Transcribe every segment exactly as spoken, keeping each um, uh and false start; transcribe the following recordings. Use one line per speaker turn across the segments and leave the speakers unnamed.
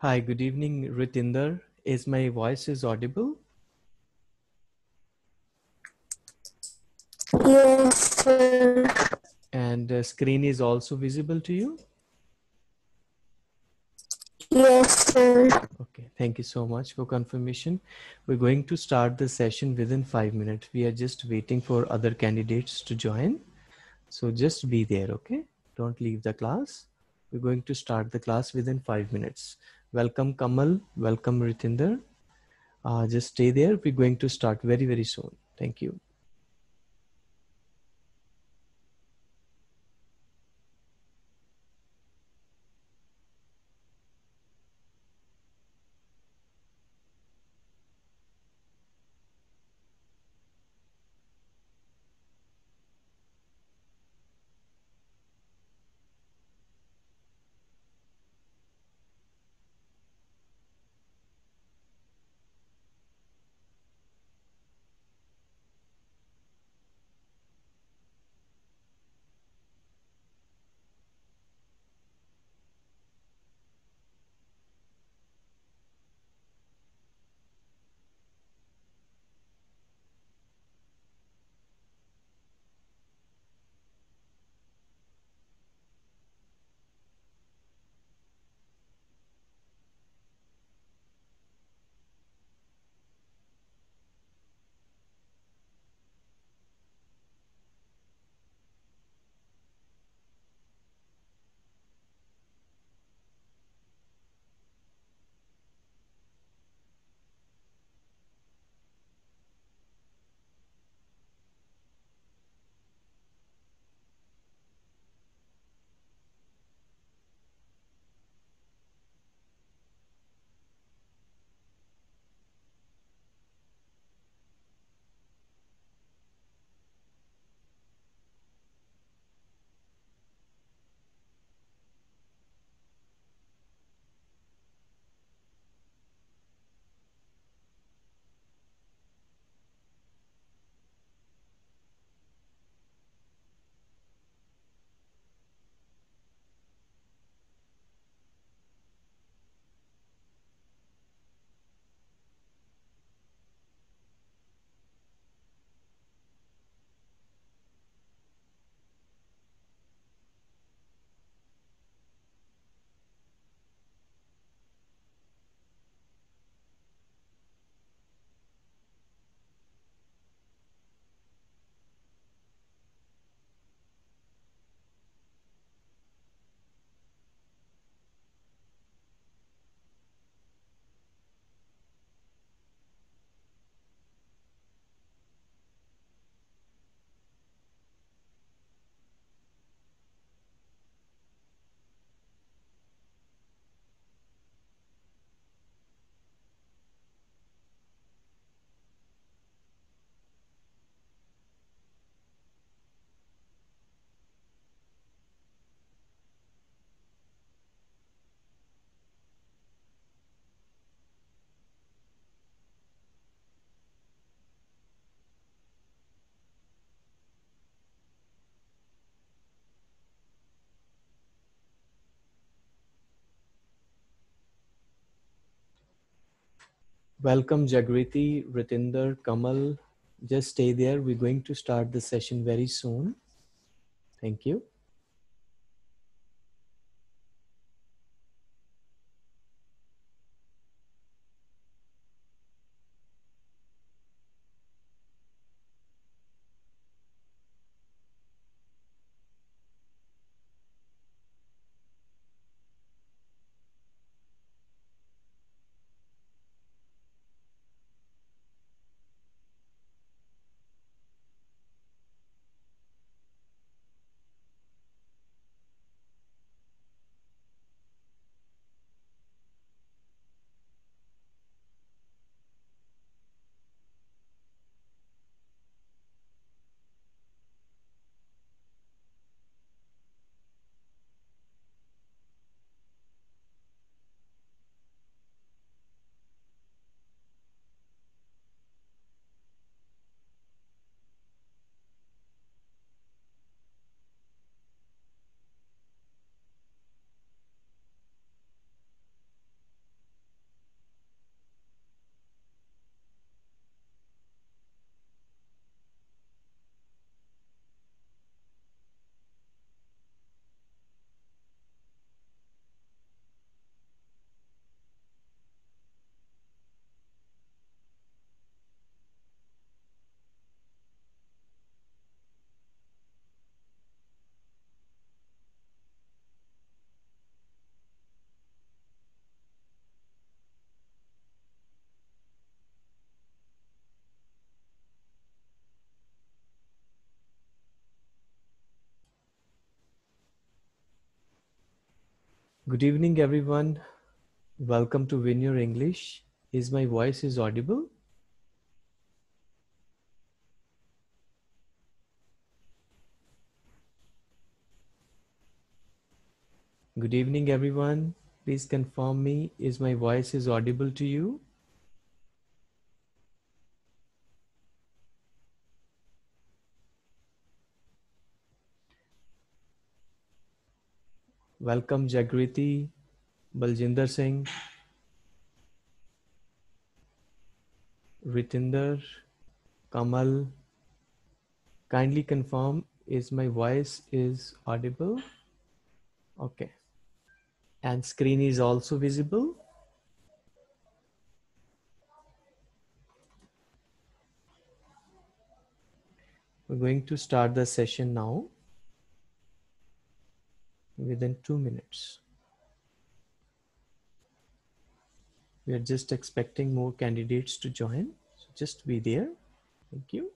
Hi, good evening, Ritinder. Is my voice is audible?
Yes, sir.
And the screen is also visible to you?
Yes, sir.
Okay, thank you so much for confirmation. We're going to start the session within five minutes. We are just waiting for other candidates to join. So just be there, okay? Don't leave the class. We're going to start the class within five minutes. Welcome, Kamal. Welcome, Ritinder. Uh, just stay there. We're going to start very, very soon. Thank you. Welcome, Jagriti, Ritinder, Kamal. Just stay there. We're going to start the session very soon. Thank you. Good evening, everyone. Welcome to Win Your English. Is my voice is audible? Good evening, everyone. Please confirm me. Is my voice is audible to you? Welcome, Jagriti, Baljinder Singh, Ritinder, Kamal. Kindly confirm, is my voice is audible? Okay. And screen is also visible. We're going to start the session now within two minutes. We are just expecting more candidates to join. So just be there. Thank you.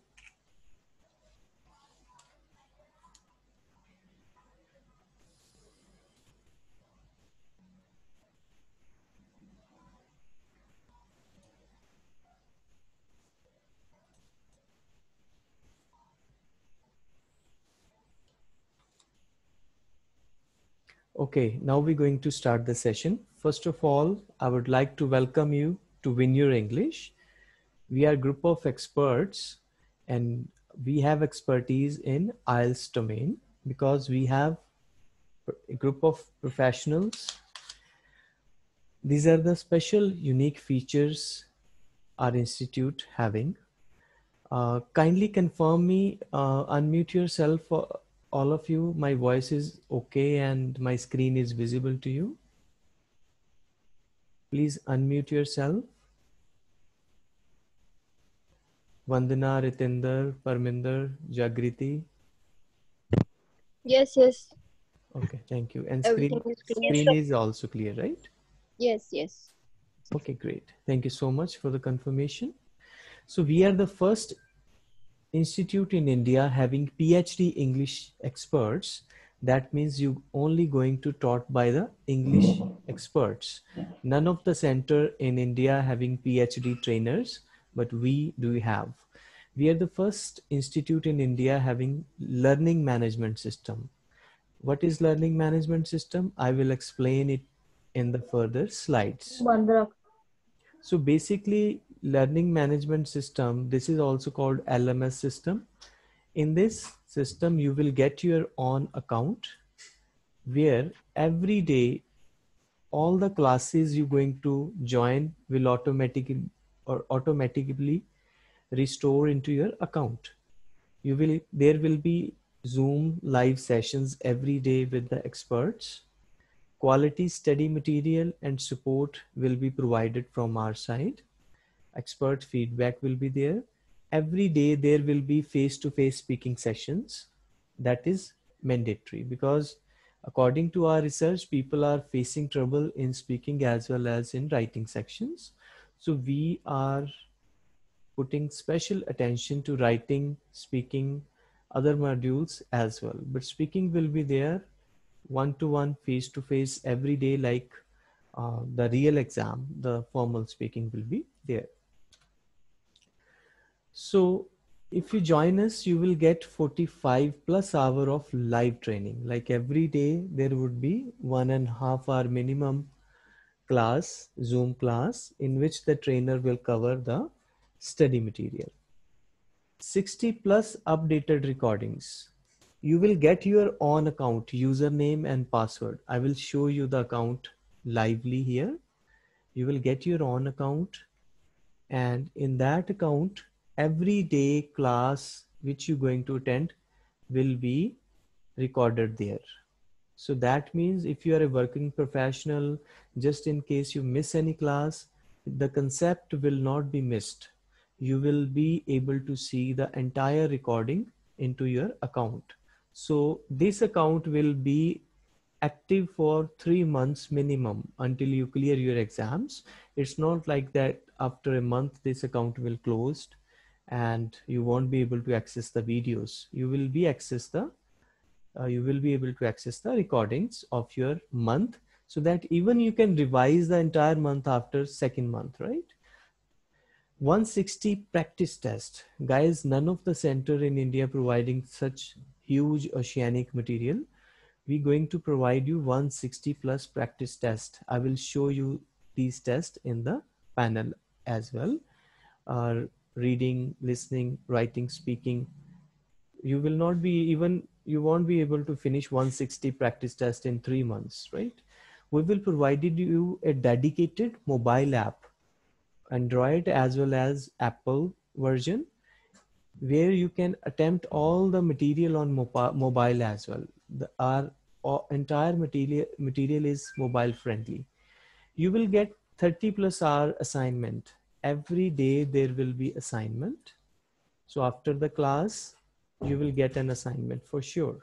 Okay, now we're going to start the session. First of all, I would like to welcome you to Win Your English. We are a group of experts and we have expertise in I E L T S domain because we have a group of professionals. These are the special unique features our institute having. Uh, kindly confirm me, uh, unmute yourself, uh, all of you. My voice is okay and my screen is visible to you. Please unmute yourself. Vandana, Ritinder, Parminder, Jagriti.
Yes, yes.
Okay, thank you. And
Everything
screen,
is clear.
screen is also clear, right?
Yes, yes.
Okay, great. Thank you so much for the confirmation. So we are the first institute in India having PhD English experts. That means you only going to taught by the English experts. None of the center in India having PhD trainers, but we do have. We are the first institute in India having learning management system. What is learning management system? I will explain it in the further slides. So basically, learning management system, this is also called L M S system. In this system, you will get your own account where every day all the classes you're going to join will automatically or automatically restore into your account. You will there will be Zoom live sessions every day with the experts. Quality study material and support will be provided from our side. Expert feedback will be there. Every day there will be face-to-face speaking sessions. That is mandatory because according to our research, people are facing trouble in speaking as well as in writing sections. So we are putting special attention to writing, speaking, other modules as well. But speaking will be there one-to-one, face-to-face every day, like uh, the real exam, the formal speaking will be there. So if you join us, you will get forty-five plus hour of live training. Like every day, there would be one and a half hour minimum class, Zoom class, in which the trainer will cover the study material. sixty plus updated recordings. You will get your own account, username and password. I will show you the account lively here. You will get your own account, and in that account, every day class which you're going to attend will be recorded there. So that means if you are a working professional, just in case you miss any class, the concept will not be missed. You will be able to see the entire recording into your account. So this account will be active for three months minimum until you clear your exams. It's not like that after a month this account will closed and you won't be able to access the videos. You will be access the uh, you will be able to access the recordings of your month so that even you can revise the entire month after second month, right? one sixty practice test. Guys, none of the center in India providing such huge oceanic material. We're going to provide you one sixty plus practice test. I will show you these tests in the panel as well. Uh, reading, listening, writing, speaking. You will not be even, you won't be able to finish one sixty practice test in three months, right? We will provide you a dedicated mobile app, Android as well as Apple version, where you can attempt all the material on mobile as well. The, our, our entire material, material is mobile friendly. You will get thirty plus hour assignment. Every day there will be assignment. So after the class, you will get an assignment for sure.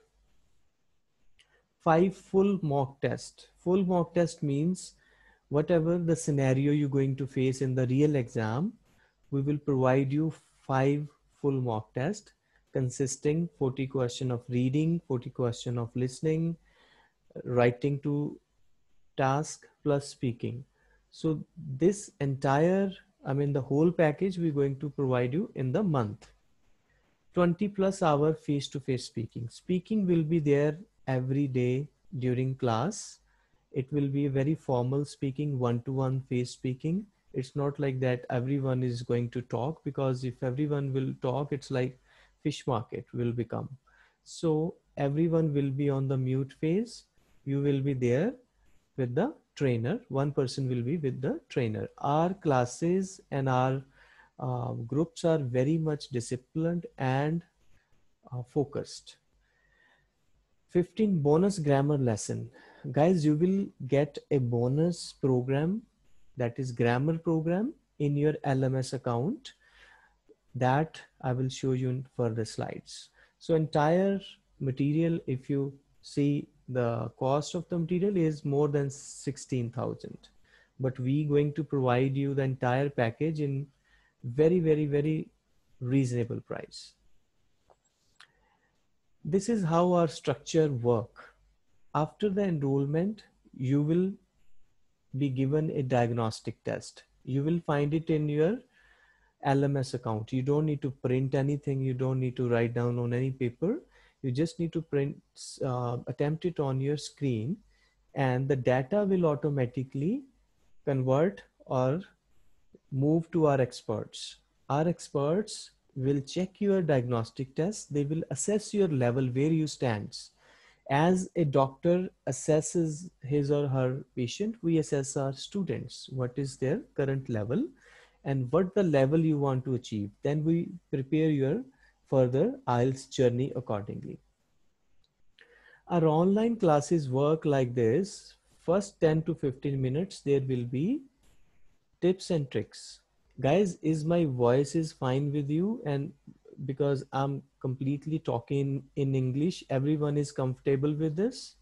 Five full mock test. Full mock test means whatever the scenario you're going to face in the real exam, we will provide you five full mock test consisting forty question of reading, forty question of listening, writing to task plus speaking. So this entire, I mean the whole package we're going to provide you in the month. twenty plus hour face-to-face speaking. Speaking will be there every day during class. It will be a very formal speaking, one-to-one face speaking. It's not like that everyone is going to talk, because if everyone will talk, it's like fish market will become. So everyone will be on the mute phase. You will be there with the trainer. One person will be with the trainer. Our classes and our uh, groups are very much disciplined and uh, focused. fifteen bonus grammar lesson. Guys, you will get a bonus program, that is grammar program, in your L M S account, that I will show you in further slides. So entire material, if you see, the cost of the material is more than sixteen thousand, but we going to provide you the entire package in very, very, very reasonable price. This is how our structure work. After the enrollment, you will be given a diagnostic test. You will find it in your L M S account. You don't need to print anything. You don't need to write down on any paper. You just need to print, uh, attempt it on your screen, and the data will automatically convert or move to our experts. Our experts will check your diagnostic test. They will assess your level, where you stand. As a doctor assesses his or her patient, we assess our students, what is their current level and what the level you want to achieve. Then we prepare your further I E L T S journey accordingly. Our online classes work like this. First ten to fifteen minutes, there will be tips and tricks. Guys, is my voice is fine with you? And because I'm completely talking in English, everyone is comfortable with this?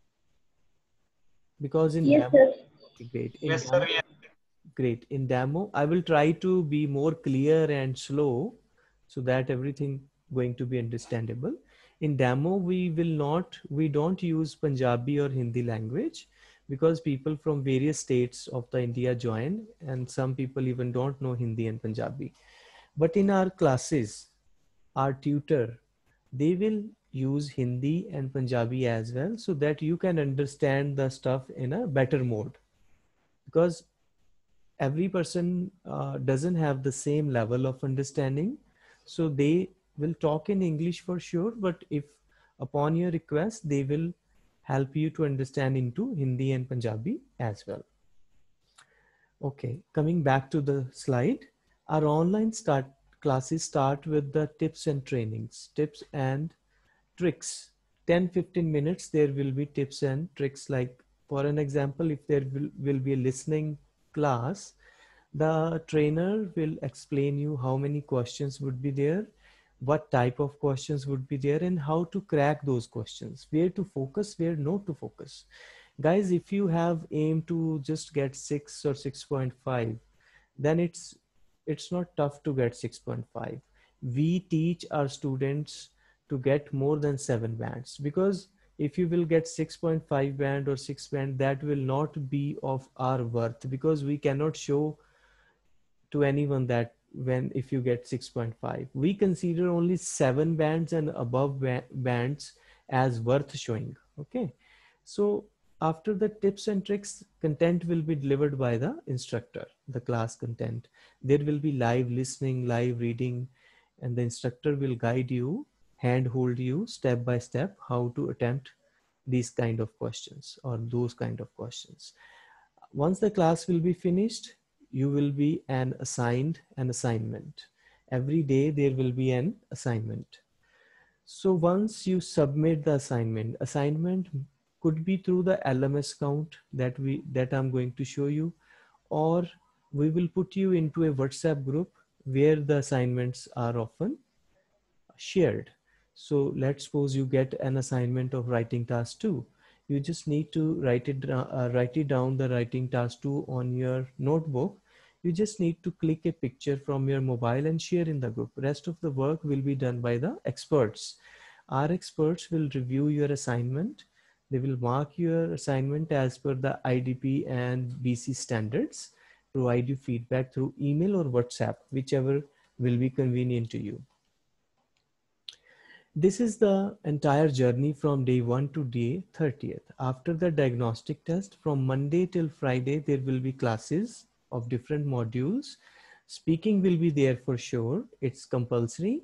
Because in
Yes,
demo,
sir.
okay, great. In
Yes,
demo,
sir. Yes.
great. In demo, I will try to be more clear and slow so that everything going to be understandable. In demo, we will not, we don't use Punjabi or Hindi language, because people from various states of the India join, and some people even don't know Hindi and Punjabi. But in our classes, our tutor, they will use Hindi and Punjabi as well, so that you can understand the stuff in a better mode. Because every person uh, doesn't have the same level of understanding. So they will talk in English for sure, but if upon your request, they will help you to understand into Hindi and Punjabi as well. Okay, coming back to the slide, our online start classes start with the tips and trainings, tips and tricks. ten fifteen minutes, there will be tips and tricks. Like for an example, if there will, will be a listening class, the trainer will explain you how many questions would be there, what type of questions would be there, and how to crack those questions, where to focus, where not to focus. Guys, if you have aim to just get six or six point five, then it's it's not tough to get six point five. We teach our students to get more than seven bands, because if you will get six point five band or six band, that will not be of our worth, because we cannot show to anyone that when if you get six point five, we consider only seven bands and above ba- bands as worth showing. Okay, so after the tips and tricks, content will be delivered by the instructor, the class content. There will be live listening, live reading, and the instructor will guide you, hand hold you step by step how to attempt these kind of questions or those kind of questions. Once the class will be finished, you will be an assigned an assignment. Every day there will be an assignment. So once you submit the assignment, assignment could be through the L M S count that we that I'm going to show you, or we will put you into a WhatsApp group where the assignments are often shared. So let's suppose you get an assignment of writing task two. You just need to write it, uh, write it down, the writing task two on your notebook. You just need to click a picture from your mobile and share in the group. Rest of the work will be done by the experts. Our experts will review your assignment. They will mark your assignment as per the I D P and B C standards, provide you feedback through email or WhatsApp, whichever will be convenient to you. This is the entire journey from day one to day thirtieth. After the diagnostic test, from Monday till Friday, there will be classes of different modules. Speaking will be there for sure. It's compulsory.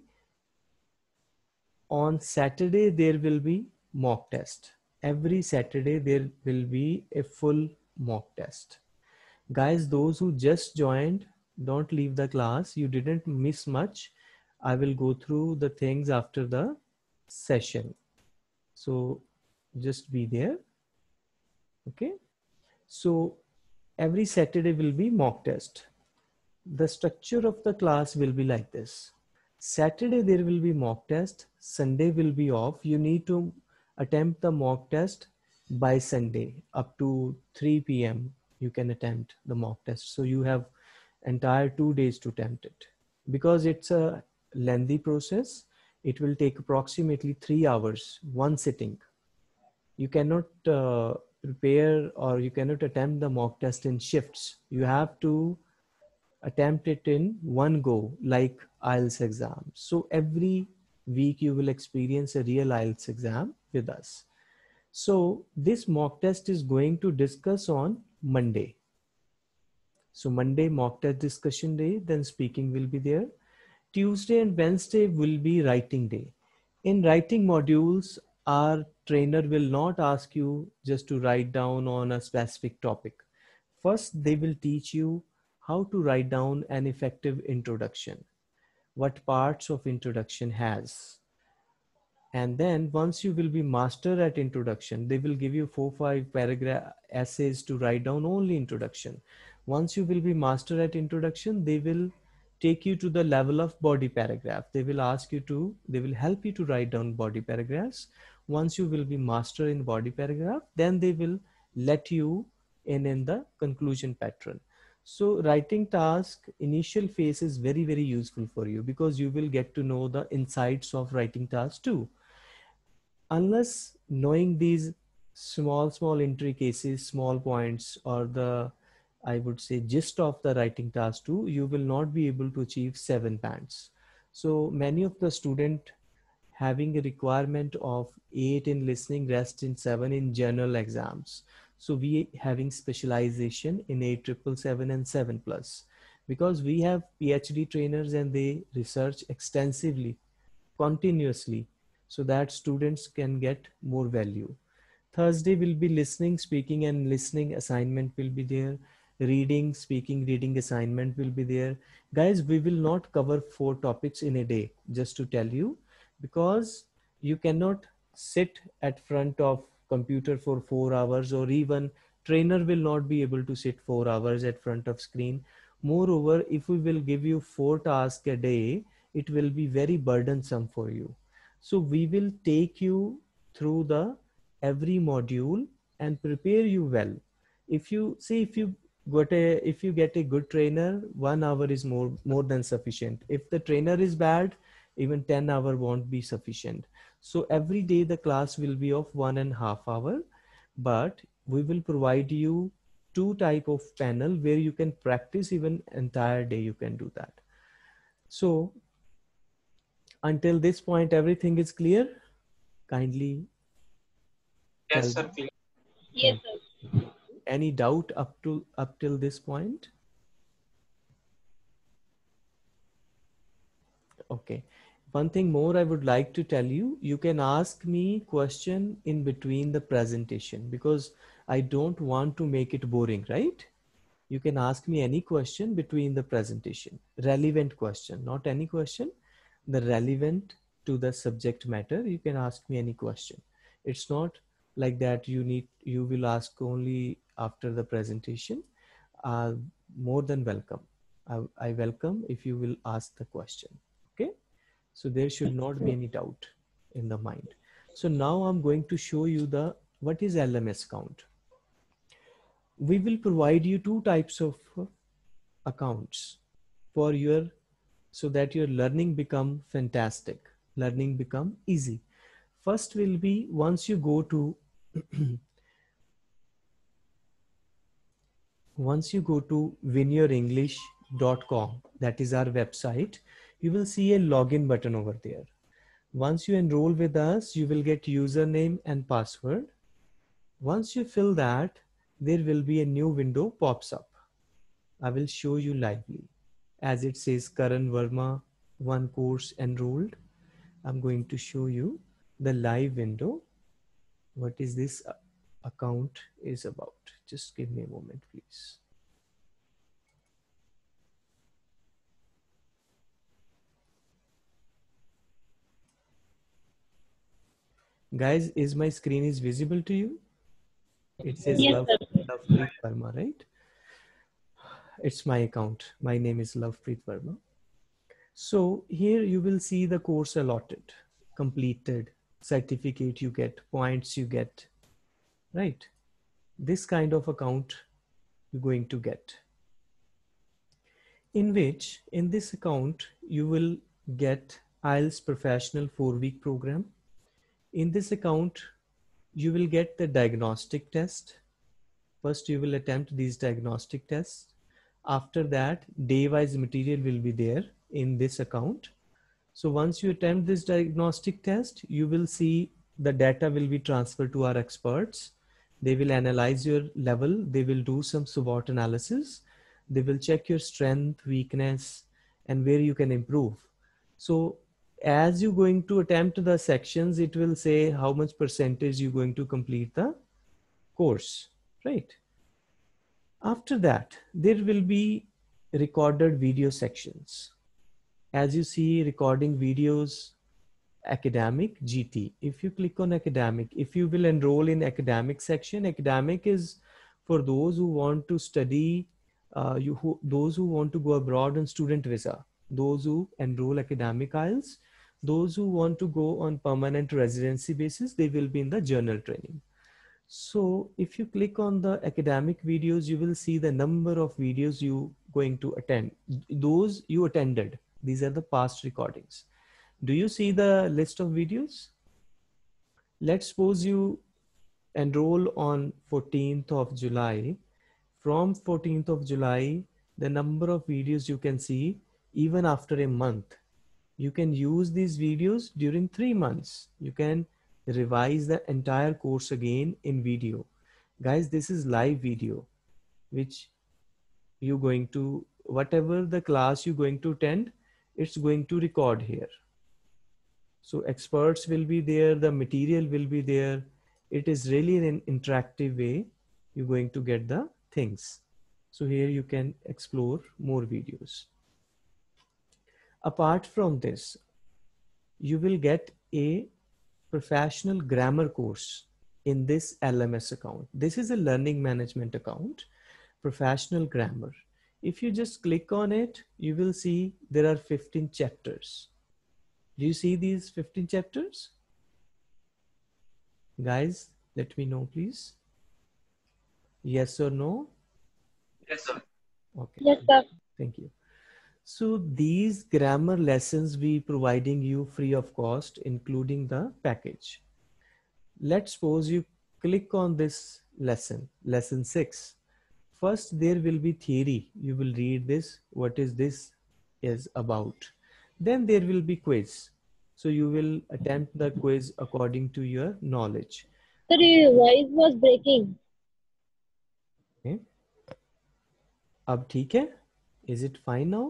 On Saturday, there will be mock test. Every Saturday, there will be a full mock test. Guys, those who just joined, don't leave the class. You didn't miss much. I will go through the things after the session. So just be there. Okay. So every Saturday will be mock test. The structure of the class will be like this. Saturday there will be mock test. Sunday will be off. You need to attempt the mock test by Sunday up to three P M You can attempt the mock test. So you have entire two days to attempt it. Because it's a lengthy process, it will take approximately three hours, one sitting. You cannot uh, prepare or you cannot attempt the mock test in shifts. You have to attempt it in one go, like I E L T S exam. So every week you will experience a real I E L T S exam with us. So this mock test is going to discuss on Monday. So Monday mock test discussion day, then speaking will be there. Tuesday and Wednesday will be writing day. In writing modules, our trainer will not ask you just to write down on a specific topic. First, they will teach you how to write down an effective introduction, what parts of introduction has. And then once you will be master at introduction, they will give you four, five paragraph essays to write down only introduction. Once you will be master at introduction, they will take you to the level of body paragraph. They will ask you to, they will help you to write down body paragraphs. Once you will be master in body paragraph, then they will let you in in the conclusion pattern. So writing task initial phase is very, very useful for you because you will get to know the insights of writing task too. Unless knowing these small, small intricacies, small points, or the, I would say, gist of the writing task too, you will not be able to achieve seven bands. So many of the student having a requirement of eight in listening, rest in seven in general exams. So we having specialization in eight triple seven and seven plus, because we have PhD trainers and they research extensively, continuously, so that students can get more value. Thursday will be listening, speaking, and listening assignment will be there. Reading, speaking, reading assignment will be there. Guys, we will not cover four topics in a day, just to tell you, because you cannot sit at front of computer for four hours, or even trainer will not be able to sit four hours at front of screen. Moreover, if we will give you four tasks a day, it will be very burdensome for you. So we will take you through the every module and prepare you well. If you see, if you got a, if you get a good trainer, one hour is more, more than sufficient. If the trainer is bad, Even ten hour won't be sufficient. So every day the class will be of one and a half hour, but we will provide you two type of panel where you can practice even entire day. You can do that. So until this point, everything is clear. Kindly tell
Yes, sir.
me.
Clear.
Yes, sir.
Any doubt up to up till this point? Okay. One thing more I would like to tell you, you can ask me question in between the presentation because I don't want to make it boring, right? You can ask me any question between the presentation, relevant question, not any question, the relevant to the subject matter. You can ask me any question. It's not like that you need, you will ask only after the presentation. Uh, more than welcome. I, I welcome if you will ask the question. Okay. So there should not be any doubt in the mind. So now I'm going to show you the, what is L M S account. We will provide you two types of accounts for your, so that your learning become fantastic, learning become easy. First will be, once you go to once you go to win your english dot com, that is our website, you will see a login button over there. Once you enroll with us, you will get username and password. Once you fill that, there will be a new window pops up. I will show you lively. As it says Karan Verma, one course enrolled. I'm going to show you the live window. What is this account is about? Just give me a moment, please. Guys, is my screen is visible to you? It says
Yes,
Love,
sir.
Lovepreet Verma, right? It's my account. My name is Lovepreet Verma. So here you will see the course allotted, completed, certificate you get, points you get, right? This kind of account you're going to get. In which, in this account, you will get I E L T S Professional four-week program. In this account, you will get the diagnostic test. First, you will attempt these diagnostic tests. After that, day-wise material will be there in this account. So once you attempt this diagnostic test, you will see the data will be transferred to our experts. They will analyze your level. They will do some SWOT analysis. They will check your strength, weakness, and where you can improve. So as you're going to attempt the sections, it will say how much percentage you're going to complete the course, right? After that, there will be recorded video sections. As you see, recording videos, academic, G T. If you click on academic, if you will enroll in academic section, academic is for those who want to study, uh, you who, those who want to go abroad on student visa, those who enroll academic I E L T S, those who want to go on permanent residency basis, they will be in the journal training. So if you click on the academic videos, you will see the number of videos you going to attend. Those you attended, these are the past recordings. Do you see the list of videos? Let's suppose you enroll on fourteenth of July. From fourteenth of July, the number of videos you can see even after a month. You can use these videos during three months. You can revise the entire course again in video. Guys, this is live video, which you're going to, whatever the class you're going to attend, it's going to record here. So experts will be there, the material will be there. It is really an interactive way you're going to get the things. So here you can explore more videos. Apart from this, you will get a professional grammar course in this L M S account. This is a learning management account, professional grammar. If you just click on it, you will see there are fifteen chapters. Do you see these fifteen chapters? Guys, let me know, please. Yes or no?
Yes, sir.
Okay.
Yes, sir.
Thank you. So these grammar lessons we providing you free of cost, including the package. Let's suppose you click on this lesson, lesson six. First, there will be theory. You will read this, what is this is about. Then there will be quiz. So you will attempt the quiz according to your knowledge.
Sir, your voice was breaking.
Okay. अब ठीक है? Is it fine now?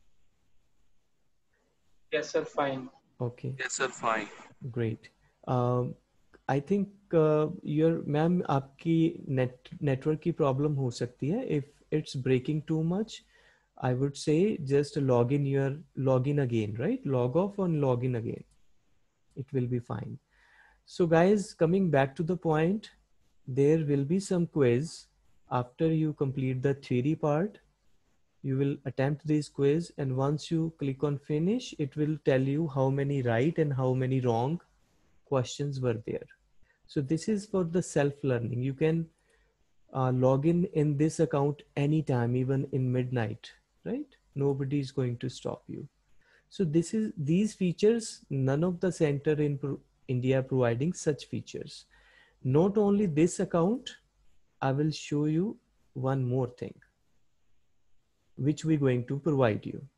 Yes, sir. Fine.
Okay.
Yes, sir. Fine.
Great. Um, I think uh, your ma'am आपकी net network की problem हो सकती है. If it's breaking too much, I would say just log in your log in again, right? Log off and log in again. It will be fine. So guys, coming back to the point, there will be some quiz after you complete the theory part. You will attempt this quiz, and once you click on finish, it will tell you how many right and how many wrong questions were there. So this is for the self-learning. You can uh, log in in this account anytime, even in midnight, right? Nobody is going to stop you. So this is these features, none of the center in pro India providing such features. Not only this account, I will show you one more thing, which we're going to provide you.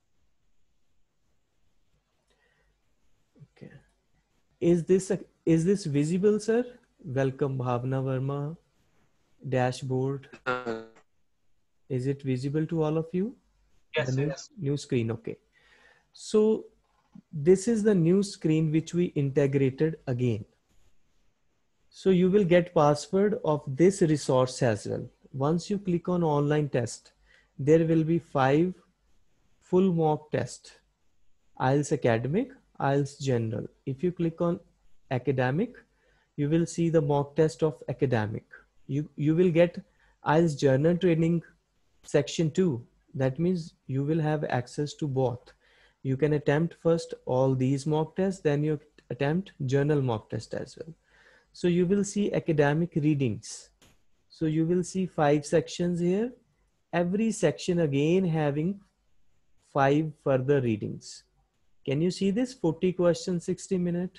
Okay. Is this, a, is this visible, sir? Welcome, Bhavna Verma. Dashboard. Is it visible to all of you?
Yes,
The
sir,
new,
yes.
new screen, okay. So this is the new screen which we integrated again. So you will get password of this resource as well. Once you click on online test, there will be five full mock test. I E L T S academic, I E L T S general. If you click on academic, you will see the mock test of academic. You, you will get I E L T S journal training section two. That means you will have access to both. You can attempt first all these mock tests, then you attempt journal mock test as well. So you will see academic readings. So you will see five sections here. Every section again having five further readings. Can you see this? forty questions, sixty minute.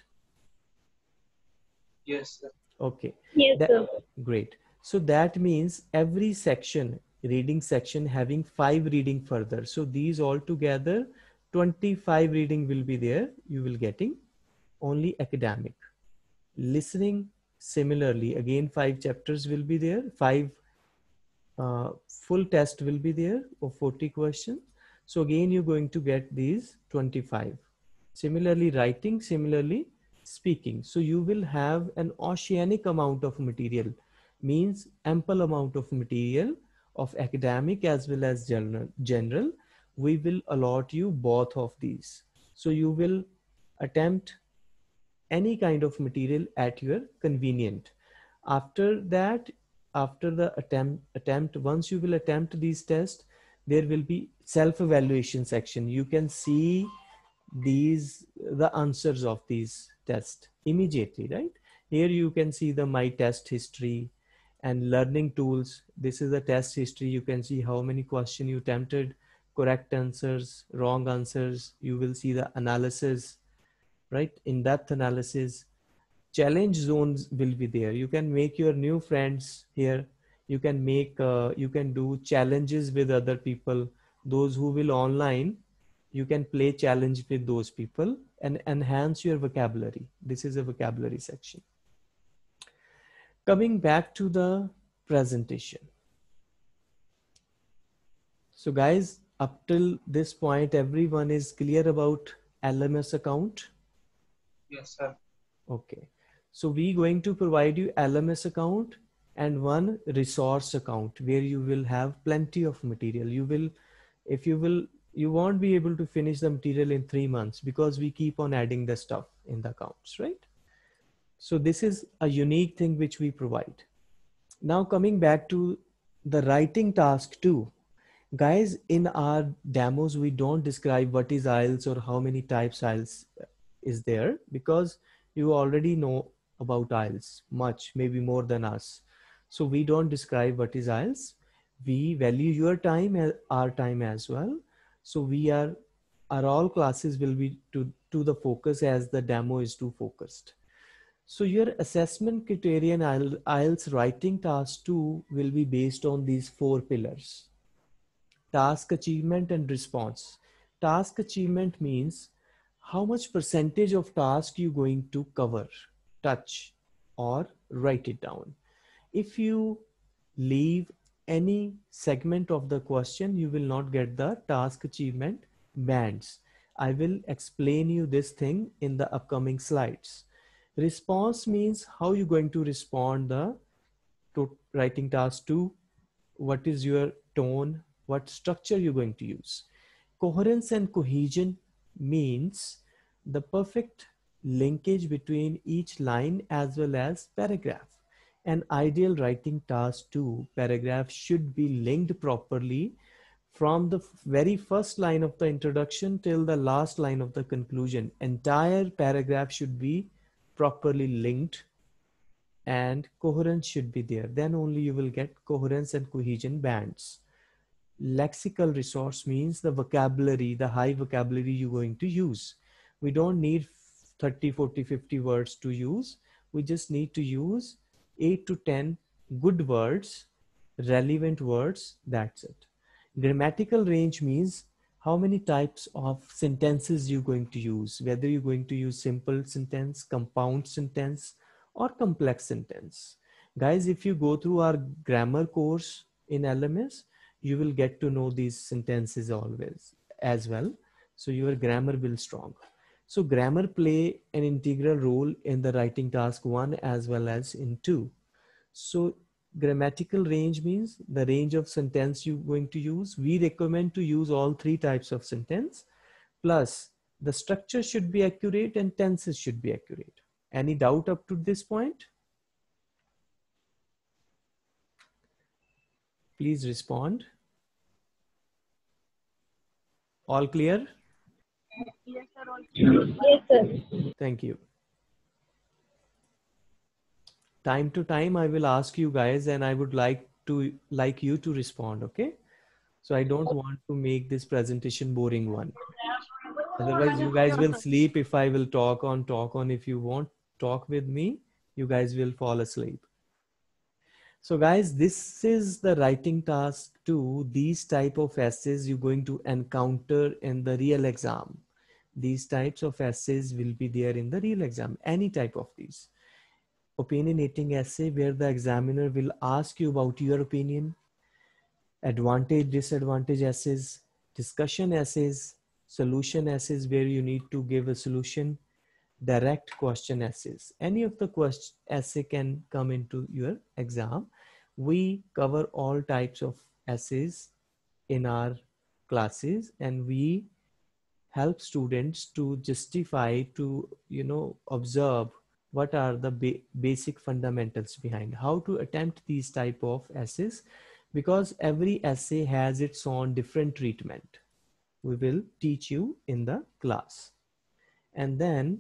Yes, sir.
Okay.
Yes,
That,
sir.
great. So that means every section, reading section having five reading further. So these all together, twenty-five reading will be there. You will getting only academic. Listening, similarly, again, five chapters will be there. Five uh, full test will be there of forty questions. So again, you're going to get these twenty-five. Similarly, writing, similarly, speaking. So you will have an oceanic amount of material, means ample amount of material of academic as well as general. general. We will allot you both of these. So you will attempt any kind of material at your convenient. After that, after the attempt, attempt, once you will attempt these tests, there will be self-evaluation section. You can see these, the answers of these tests immediately, right? Here you can see the my test history and learning tools. This is the test history. You can see how many questions you attempted, correct answers, wrong answers. You will see the analysis, right? In-depth analysis. Challenge zones will be there. You can make your new friends here. You can make, uh, you can do challenges with other people. Those who will online, you can play challenge with those people and enhance your vocabulary. This is a vocabulary section. Coming back to the presentation. So guys, up till this point, everyone is clear about L M S account?
Yes, sir.
Okay. So we going to provide you L M S account and one resource account where you will have plenty of material. You will, if you will, you won't be able to finish the material in three months because we keep on adding the stuff in the accounts, right? So this is a unique thing which we provide. Now coming back to the writing task two. Guys, in our demos, we don't describe what is I E L T S or how many types I E L T S is there because you already know about I E L T S much, maybe more than us. So we don't describe what is I E L T S. We value your time, our time as well. So we are, our all classes will be to, to the focus as the demo is too focused. So your assessment criterion I E L T S writing task two will be based on these four pillars: task achievement and response. Task achievement means how much percentage of task you going to cover, touch, or write it down. If you leave any segment of the question, you will not get the task achievement bands. I will explain you this thing in the upcoming slides. Response means how you're going to respond the to writing task two, what is your tone, what structure you're going to use. Coherence and cohesion means the perfect linkage between each line as well as paragraph. An ideal writing task two paragraph should be linked properly from the very first line of the introduction till the last line of the conclusion. Entire paragraph should be properly linked and coherence should be there. Then only you will get coherence and cohesion bands. Lexical resource means the vocabulary, the high vocabulary you're going to use. We don't need thirty, forty, fifty words to use. We just need to use eight to ten good words, relevant words, that's it. Grammatical range means how many types of sentences you're going to use, whether you're going to use simple sentence, compound sentence, or complex sentence. Guys, if you go through our grammar course in L M S, you will get to know these sentences always as well. So your grammar will strong. So grammar play an integral role in the writing task one as well as in two. So grammatical range means the range of sentence you're going to use. We recommend to use all three types of sentence, plus the structure should be accurate and tenses should be accurate. Any doubt up to this point? Please respond. All clear?
Yes, sir. All clear. Yes, sir.
Thank you. Time to time, I will ask you guys, and I would like to like you to respond. Okay. So I don't want to make this presentation boring one. Otherwise, you guys will sleep if I will talk on, talk on. If you won't talk with me, you guys will fall asleep. So guys, this is the writing task two. These type of essays you're going to encounter in the real exam. These types of essays will be there in the real exam, any type of these. Opinionating essay where the examiner will ask you about your opinion, advantage, disadvantage essays, discussion essays, solution essays where you need to give a solution, direct question essays. Any of the question essay can come into your exam. We cover all types of essays in our classes, and we help students to justify, to, you know, observe what are the ba basic fundamentals behind how to attempt these type of essays, because every essay has its own different treatment. We will teach you in the class. And then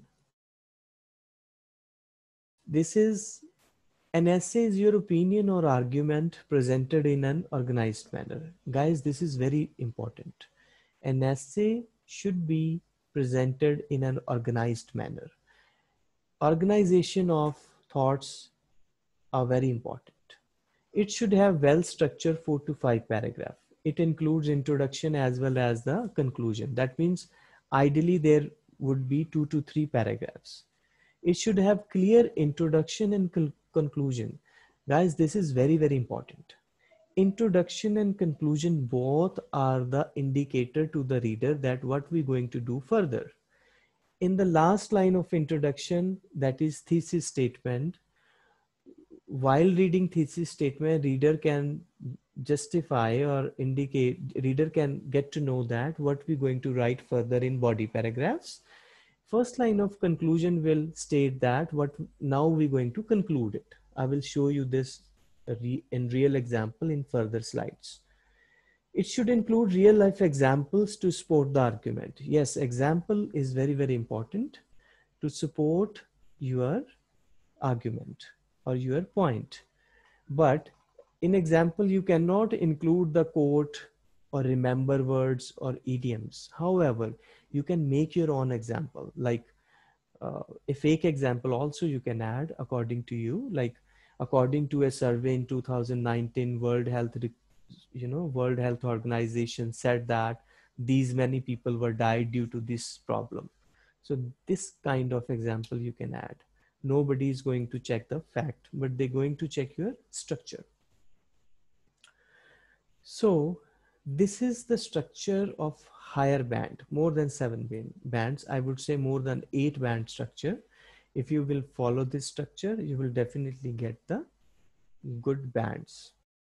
this is an essay is your opinion or argument presented in an organized manner. Guys, this is very important. An essay should be presented in an organized manner. Organization of thoughts are very important. It should have well-structured four to five paragraph. It includes introduction as well as the conclusion. That means ideally there would be two to three paragraphs. It should have clear introduction and conclusion. Guys, this is very, very important. Introduction and conclusion both are the indicator to the reader that what we're going to do further. In the last line of introduction, that is thesis statement, while reading thesis statement, reader can justify or indicate, reader can get to know that what we're going to write further in body paragraphs. First line of conclusion will state that what now we're going to conclude it. I will show you this in real example in further slides. It should include real life examples to support the argument. Yes, example is very, very important to support your argument or your point. But in example, you cannot include the quote or remember words or idioms. However, you can make your own example, like uh, a fake example also you can add according to you, like according to a survey in two thousand nineteen, World Health, you know, World Health Organization said that these many people were died due to this problem. So this kind of example you can add. Nobody is going to check the fact, but they're going to check your structure. So this is the structure of higher band, more than seven bands. I would say more than eight band structure. If you will follow this structure, you will definitely get the good bands.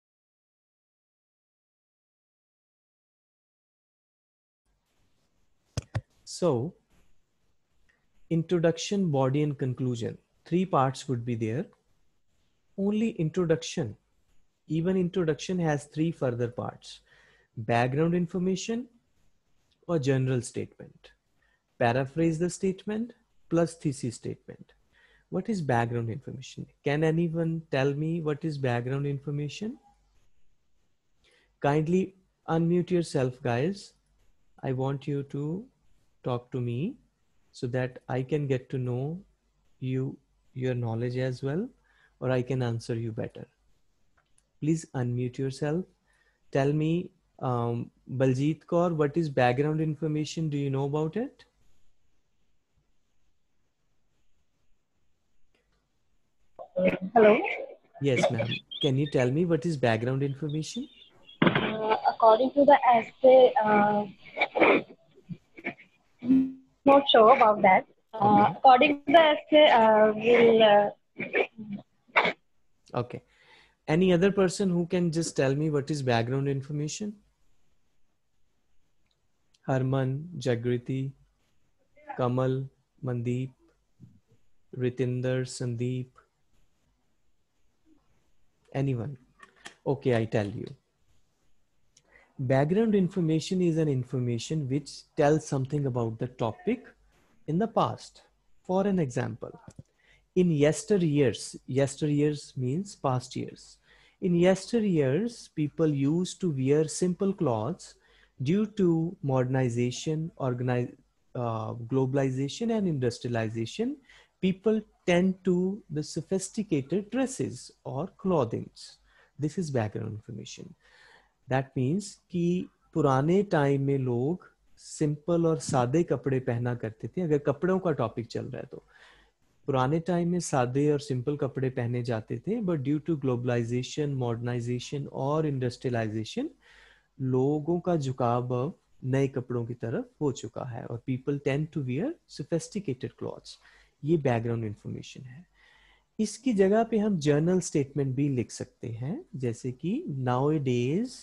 So introduction, body, and conclusion. Three parts would be there. Only introduction. Even introduction has three further parts: background information or general statement, paraphrase the statement, plus thesis statement. What is background information? Can anyone tell me what is background information? Kindly unmute yourself, guys. I want you to talk to me so that I can get to know you, your knowledge as well, or I can answer you better. Please unmute yourself. Tell me, um, Baljeet Kaur, what is background information? Do you know about it?
Hello.
Yes, ma'am. Can you tell me what is background information?
Uh, according to the essay, uh, not sure about that. Uh,
Okay.
According to the essay, uh, will. Uh,
Okay. Any other person who can just tell me what is background information? Harman, Jagriti, Kamal, Mandeep, Ritinder, Sandeep. Anyone? Okay, I tell you. Background information is an information which tells something about the topic in the past. For an example, in yesteryears, yesteryears means past years. In yesteryears, people used to wear simple clothes. Due to modernization, organize, uh, globalization and industrialization, people tend to the sophisticated dresses or clothings. This is background information. That means कि पुराने time में लोग simple और सादे कपड़े पहना करते थे. अगर कपड़ों का टॉपिक चल रहा है तो पुराने टाइम में सादे और सिंपल कपड़े पहने जाते थे, but due to globalisation, modernisation और इंडस्ट्रियलाइजेशन लोगों का झुकाव अब नए कपड़ों की तरफ हो चुका है और people tend to wear sophisticated clothes. ये बैकग्राउंड इंफॉर्मेशन है. इसकी जगह पे हम जर्नल स्टेटमेंट भी लिख सकते हैं, जैसे कि nowadays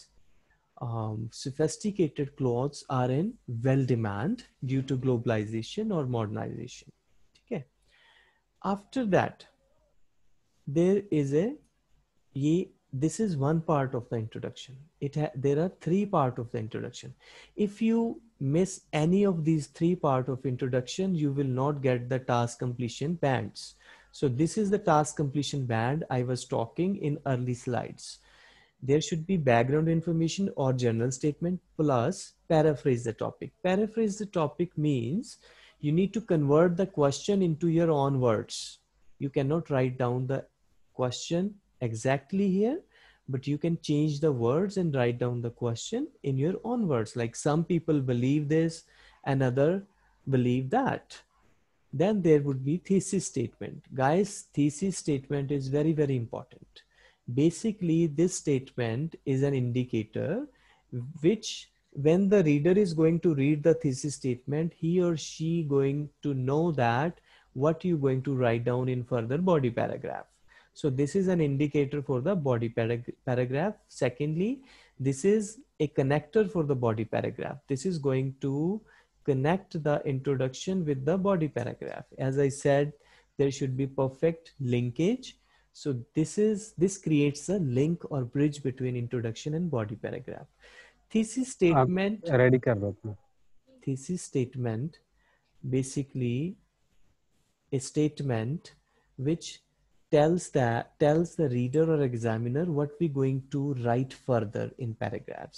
sophisticated clothes are in well demand due to globalization or modernization. Okay. After that, there is a ye, this is one part of the introduction. It ha, there are three part of the introduction. If you miss any of these three part of introduction, you will not get the task completion bands. So this is the task completion band I was talking in early slides. There should be background information or general statement plus paraphrase the topic. Paraphrase the topic means you need to convert the question into your own words. You cannot write down the question exactly here, but you can change the words and write down the question in your own words. Like some people believe this, another believe that. Then there would be thesis statement. Guys, thesis statement is very, very important. Basically, this statement is an indicator which when the reader is going to read the thesis statement, he or she going to know that what you're going to write down in further body paragraph. So this is an indicator for the body parag paragraph. Secondly, this is a connector for the body paragraph. This is going to connect the introduction with the body paragraph. As I said, there should be perfect linkage. So this is this creates a link or bridge between introduction and body paragraph. Thesis statement.
Ready kar do apna.
Thesis statement basically a statement which tells that tells the reader or examiner what we're going to write further in paragraphs.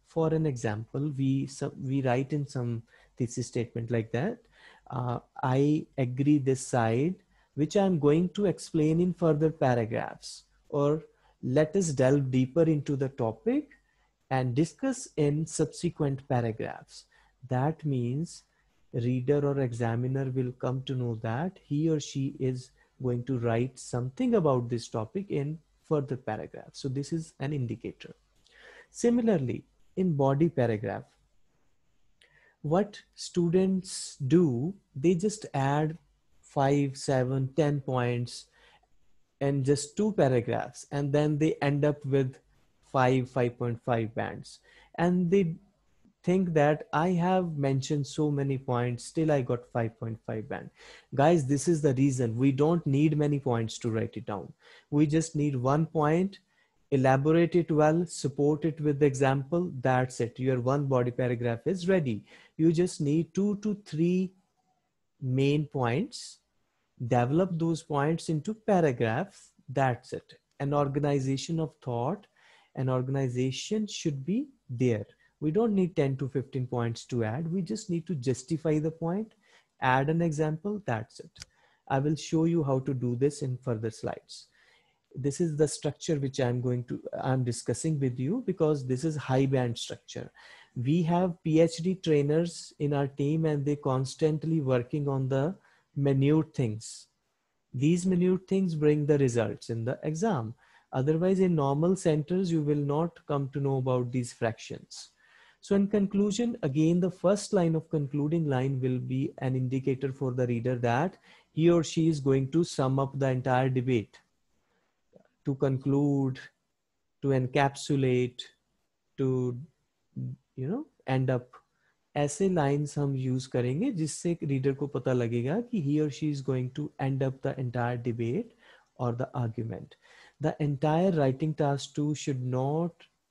for an example, we some, we write in some thesis statement like that. Uh, I agree this side, which I'm going to explain in further paragraphs, or let us delve deeper into the topic and discuss in subsequent paragraphs. That means reader or examiner will come to know that he or she is going to write something about this topic in further paragraphs. So this is an indicator. Similarly, in body paragraph, what students do, they just add five, seven, ten points and just two paragraphs, and then they end up with five, five point five bands. And they think that I have mentioned so many points, still I got five point five band. Guys, this is the reason we don't need many points to write it down. We just need one point, elaborate it well, support it with the example. That's it. Your one body paragraph is ready. You just need two to three main points, develop those points into paragraphs. That's it. An organization of thought, an organization should be there. We don't need ten to fifteen points to add. We just need to justify the point, add an example. That's it. I will show you how to do this in further slides. This is the structure which I'm going to, I'm discussing with you, because this is high band structure. We have PhD trainers in our team, and they constantly working on the minute things. These minute things bring the results in the exam. Otherwise, in normal centers, you will not come to know about these fractions. So in conclusion, again, the first line of concluding line will be an indicator for the reader that he or she is going to sum up the entire debate, to conclude, to encapsulate, to, you know, end up. ऐसे lines हम use करेंगे जिससे reader को पता लगेगा कि he or she is going to end up the entire debate or the argument. The entire writing task two should not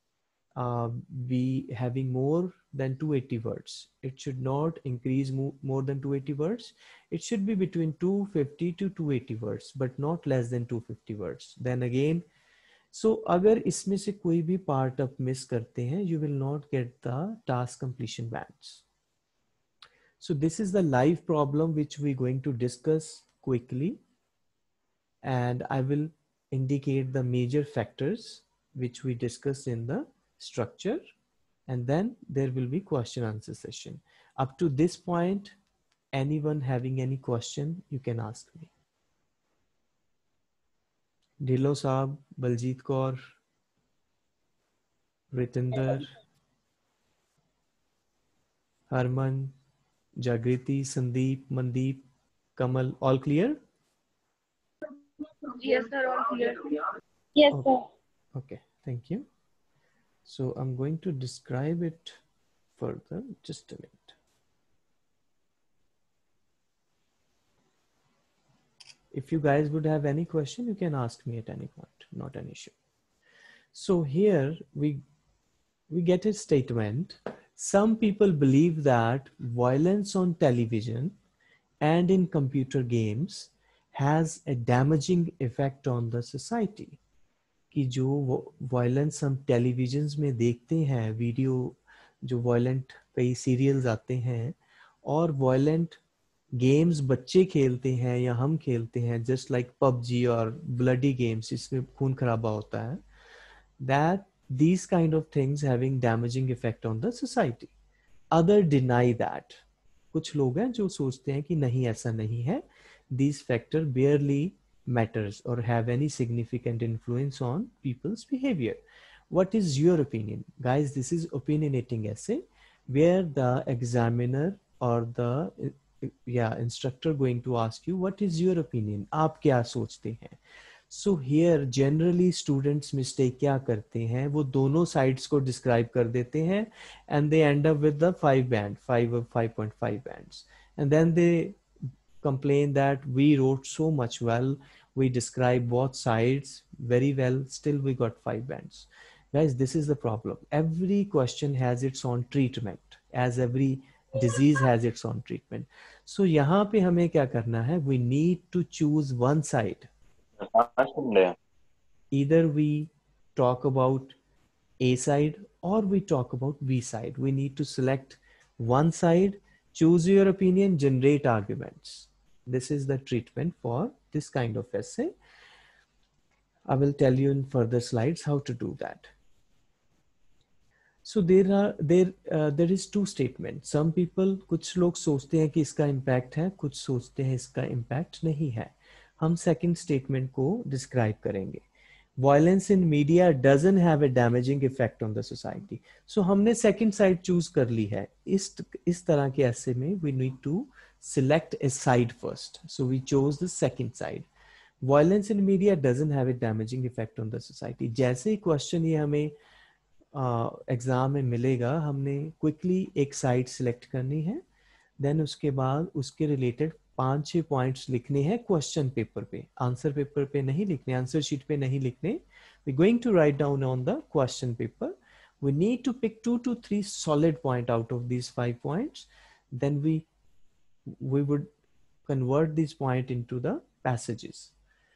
uh, be having more than two hundred eighty words. It should not increase mo more than two hundred eighty words. It should be between two hundred fifty to two hundred eighty words, but not less than two hundred fifty words. Then again, so अगर इसमें से कोई भी part आप miss करते हैं, you will not get the task completion bands. So this is the live problem which we're going to discuss quickly, and I will indicate the major factors which we discussed in the structure, and then there will be question answer session. Up to this point, anyone having any question, you can ask me. Dhilo Saab, Baljit Kaur, Ritinder, Harman, Jagriti, Sandeep, Mandeep, Kamal, all clear?
Yes, sir. All clear. Yes,
Okay.
sir.
Okay, thank you. So I'm going to describe it further. Just a minute. If you guys would have any question, you can ask me at any point, not an issue. So here we, we get a statement. Some people believe that violence on television and in computer games has a damaging effect on the society. कि जो violence हम televisions में देखते हैं, video जो violent कई serials आते हैं, और violent games बच्चे खेलते हैं या हम खेलते हैं, just like P U B G और bloody games इसमें खून खराबा होता है, that these kind of things having damaging effect on the society. Other deny that. कुछ लोग हैं जो सोचते हैं कि नहीं ऐसा नहीं है, these factor barely matters or have any significant influence on people's behavior. What is your opinion? Guys, this is opinionating essay where the examiner or the yeah instructor going to ask you what is your opinion, आप क्या सोचते हैं. So here generally students mistake क्या करते हैं, वो दोनों sides को describe कर देते हैं and they end up with the five band, five or five point five bands, and then they complain that we wrote so much well, we describe both sides very well, still we got five bands. Guys, this is the problem. Every question has its own treatment, as every disease has its own treatment. So यहाँ पे हमें क्या करना है? We need to choose one side. Either we talk about A side, or we talk about B side. We need to select one side, choose your opinion, generate arguments. This is the treatment for this kind of essay. I will tell you in further slides how to do that. So there are there uh, there is two statements. Some people, कुछ लोग सोचते हैं कि इसका impact है, कुछ सोचते हैं इसका impact नहीं है. हम second statement को describe करेंगे. Violence in media doesn't have a damaging effect on the society. So हमने second side choose कर ली है. इस इस तरह के ऐसे में we need to select a side first. So we chose the second side. Violence in media doesn't have a damaging effect on the society. जैसे ही question ये हमें एग्जाम uh, में मिलेगा, हमने क्विकली एक साइड सिलेक्ट करनी है, देन उसके बाद उसके रिलेटेड पांच छह पॉइंट्स लिखने हैं क्वेश्चन पेपर पे, आंसर पेपर पे नहीं लिखने, आंसर शीट पे नहीं लिखने. We going to write down on the question paper. We need to pick two to three solid point out of these five points. Then we we would convert this point into the passages.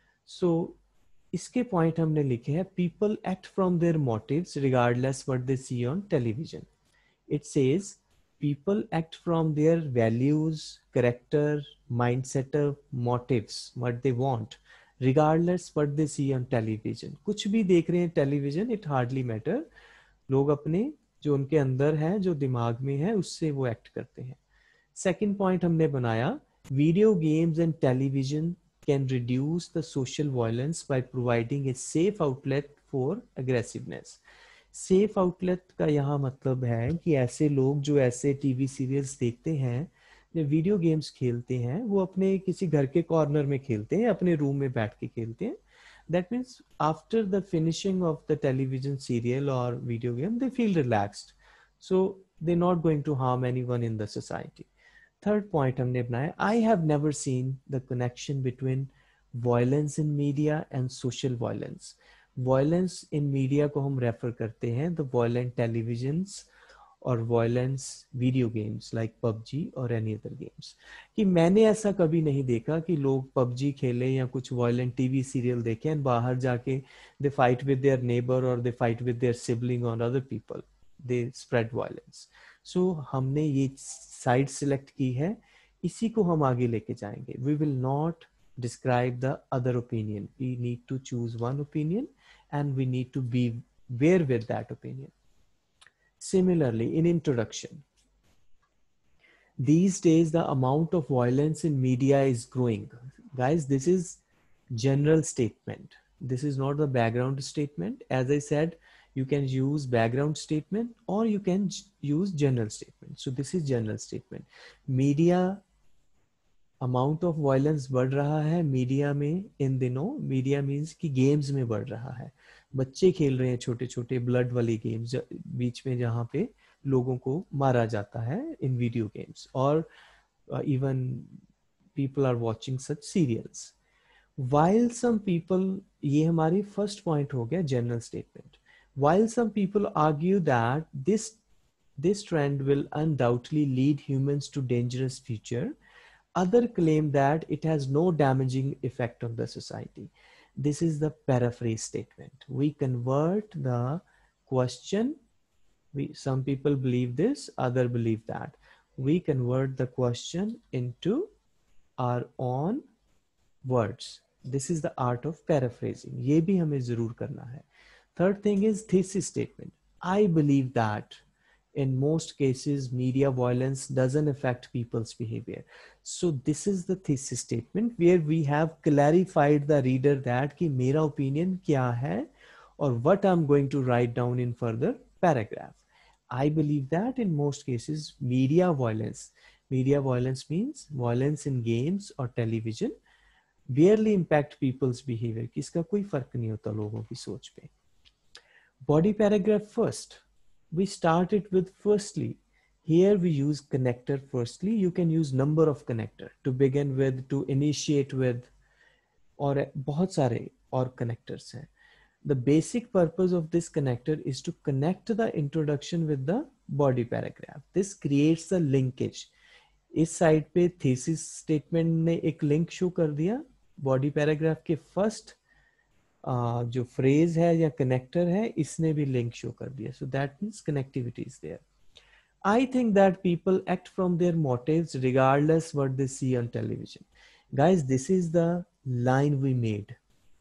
So इसके point हमने लिखे हैं. People act from their motives regardless what they see on television. It says people act from their values, character, mind setup, motives, what they want, regardless what they see on television. कुछ भी देख रहे हैं television, it hardly matter. लोग अपने जो उनके अंदर है, जो दिमाग में है, उससे वो एक्ट करते हैं. सेकेंड पॉइंट हमने बनाया, video games and television can reduce the social violence by providing a safe outlet for aggressiveness. Safe outlet का यहाँ मतलब है कि ऐसे लोग जो ऐसे टीवी सीरियल्स देखते हैं, जो वीडियो गेम्स खेलते हैं, वो अपने किसी घर के कॉर्नर में खेलते हैं, अपने रूम में बैठ के खेलते हैं. That means after the finishing of the television serial or video game, they feel relaxed. So they're not going to harm anyone in the society. Third point हमने बनाया, I have never seen the connection between violence in media and social violence. Violence in media को हम refer करते हैं the violent televisions और violence video games like PUBG और any other games. कि मैंने ऐसा कभी नहीं देखा कि लोग पबजी खेलें या कुछ वायलेंट टीवी सीरियल देखें एंड बाहर जाके they fight with their neighbour और they fight with their sibling और other people, they spread violence. So so, हमने ये साइड सिलेक्ट की है, इसी को हम आगे लेके जाएंगे. We will not describe the other opinion. We need to choose one opinion and we need to be aware with that opinion. Similarly in introduction, these days the amount of violence in media is growing. Guys, this is general statement. This is not the background statement. As I said, you can use background statement or you can use general statement. So this is general statement. Media amount of violence बढ़ रहा है media में इन दिनों. Media means कि games में बढ़ रहा है. बच्चे खेल रहे हैं छोटे छोटे ब्लड वाली गेम्स बीच में, जहाँ पे लोगों को मारा जाता है इन वीडियो गेम्स, और even people are watching such serials. While some people, ये हमारी फर्स्ट पॉइंट हो गया general statement. While some people argue that this this trend will undoubtedly lead humans to dangerous future, others claim that it has no damaging effect on the society. This is the paraphrase statement. We convert the question. We, some people believe this, others believe that. We convert the question into our own words. This is the art of paraphrasing. ये भी हमें जरूर करना है. Third thing is thesis statement. I believe that in most cases media violence doesn't affect people's behavior. So this is the thesis statement where we have clarified the reader that कि मेरा opinion क्या है और what I'm going to write down in further paragraph. I believe that in most cases media violence, media violence means violence in games or television, barely impact people's behavior. कि इसका कोई फर्क नहीं होता लोगों की सोच पे. Body paragraph first. We start it with firstly. Here we use connector firstly. You can use number of connector to begin with, to initiate with, और बहुत सारे और connectors हैं. The basic purpose of this connector is to connect the introduction with the body paragraph. This creates the linkage. इस side पे thesis statement ने एक link show कर दिया body paragraph के first uh, जो फ्रेज है या कनेक्टर है इसने भी लिंक शो कर दिया. So that means connectivity is there. I think that people act from their motives regardless what they see on television. Guys, this is the line we made.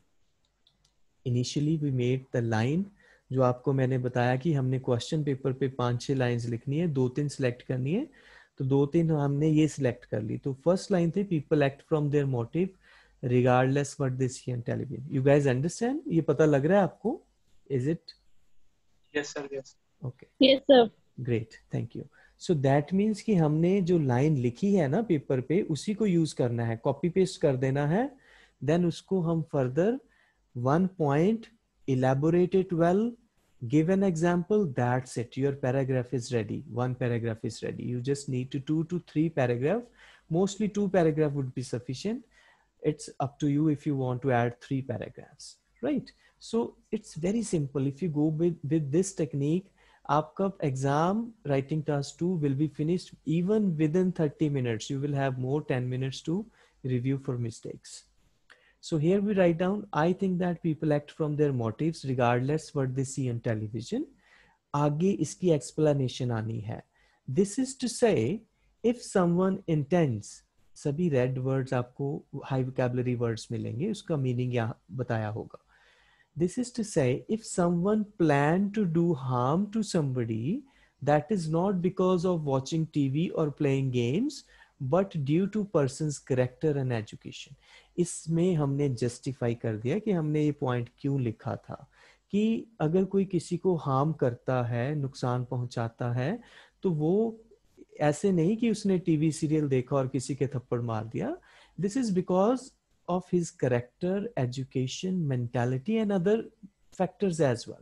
Initially we made the line जो आपको मैंने बताया कि हमने question paper पे पांच छह lines लिखनी है, दो तीन सिलेक्ट करनी है, तो दो तीन हमने ये सिलेक्ट कर ली. तो फर्स्ट लाइन थी people act from their motive regardless what they see on television. You guys understand? ये पता लग रहा है आपको? Is it?
Yes, sir. Yes.
Okay.
Yes, sir.
Great, thank you. So that means कि हमने जो लाइन लिखी है ना पेपर पे उसी को यूज करना है, कॉपी पेस्ट कर देना है, देन उसको हम further one point elaborate it well, give an example, that's it, your paragraph is ready, one paragraph is ready. You just need to two to three paragraph, mostly two paragraph would be sufficient. It's up to you if you want to add three paragraphs, right? So it's very simple. If you go with with this technique, आपका exam writing task two will be finished even within thirty minutes. You will have more ten minutes to review for mistakes. So here we write down, I think that people act from their motives regardless what they see on television. आगे इसकी explanation आनी है. This is to say if someone intends, सभी red words आपको high vocabulary words मिलेंगे, उसका meaning यहाँ बताया होगा. This is to say, if someone planned to do harm to somebody, that is not because of watching T V or playing games, but due to person's character and education. इसमें हमने justify कर दिया कि हमने ये point क्यों लिखा था, कि अगर कोई किसी को harm करता है, नुकसान पहुंचाता है, तो वो ऐसे नहीं कि उसने टीवी सीरियल देखा और किसी के थप्पड़ मार दिया. This is because of his character, education, mentality and other factors as well.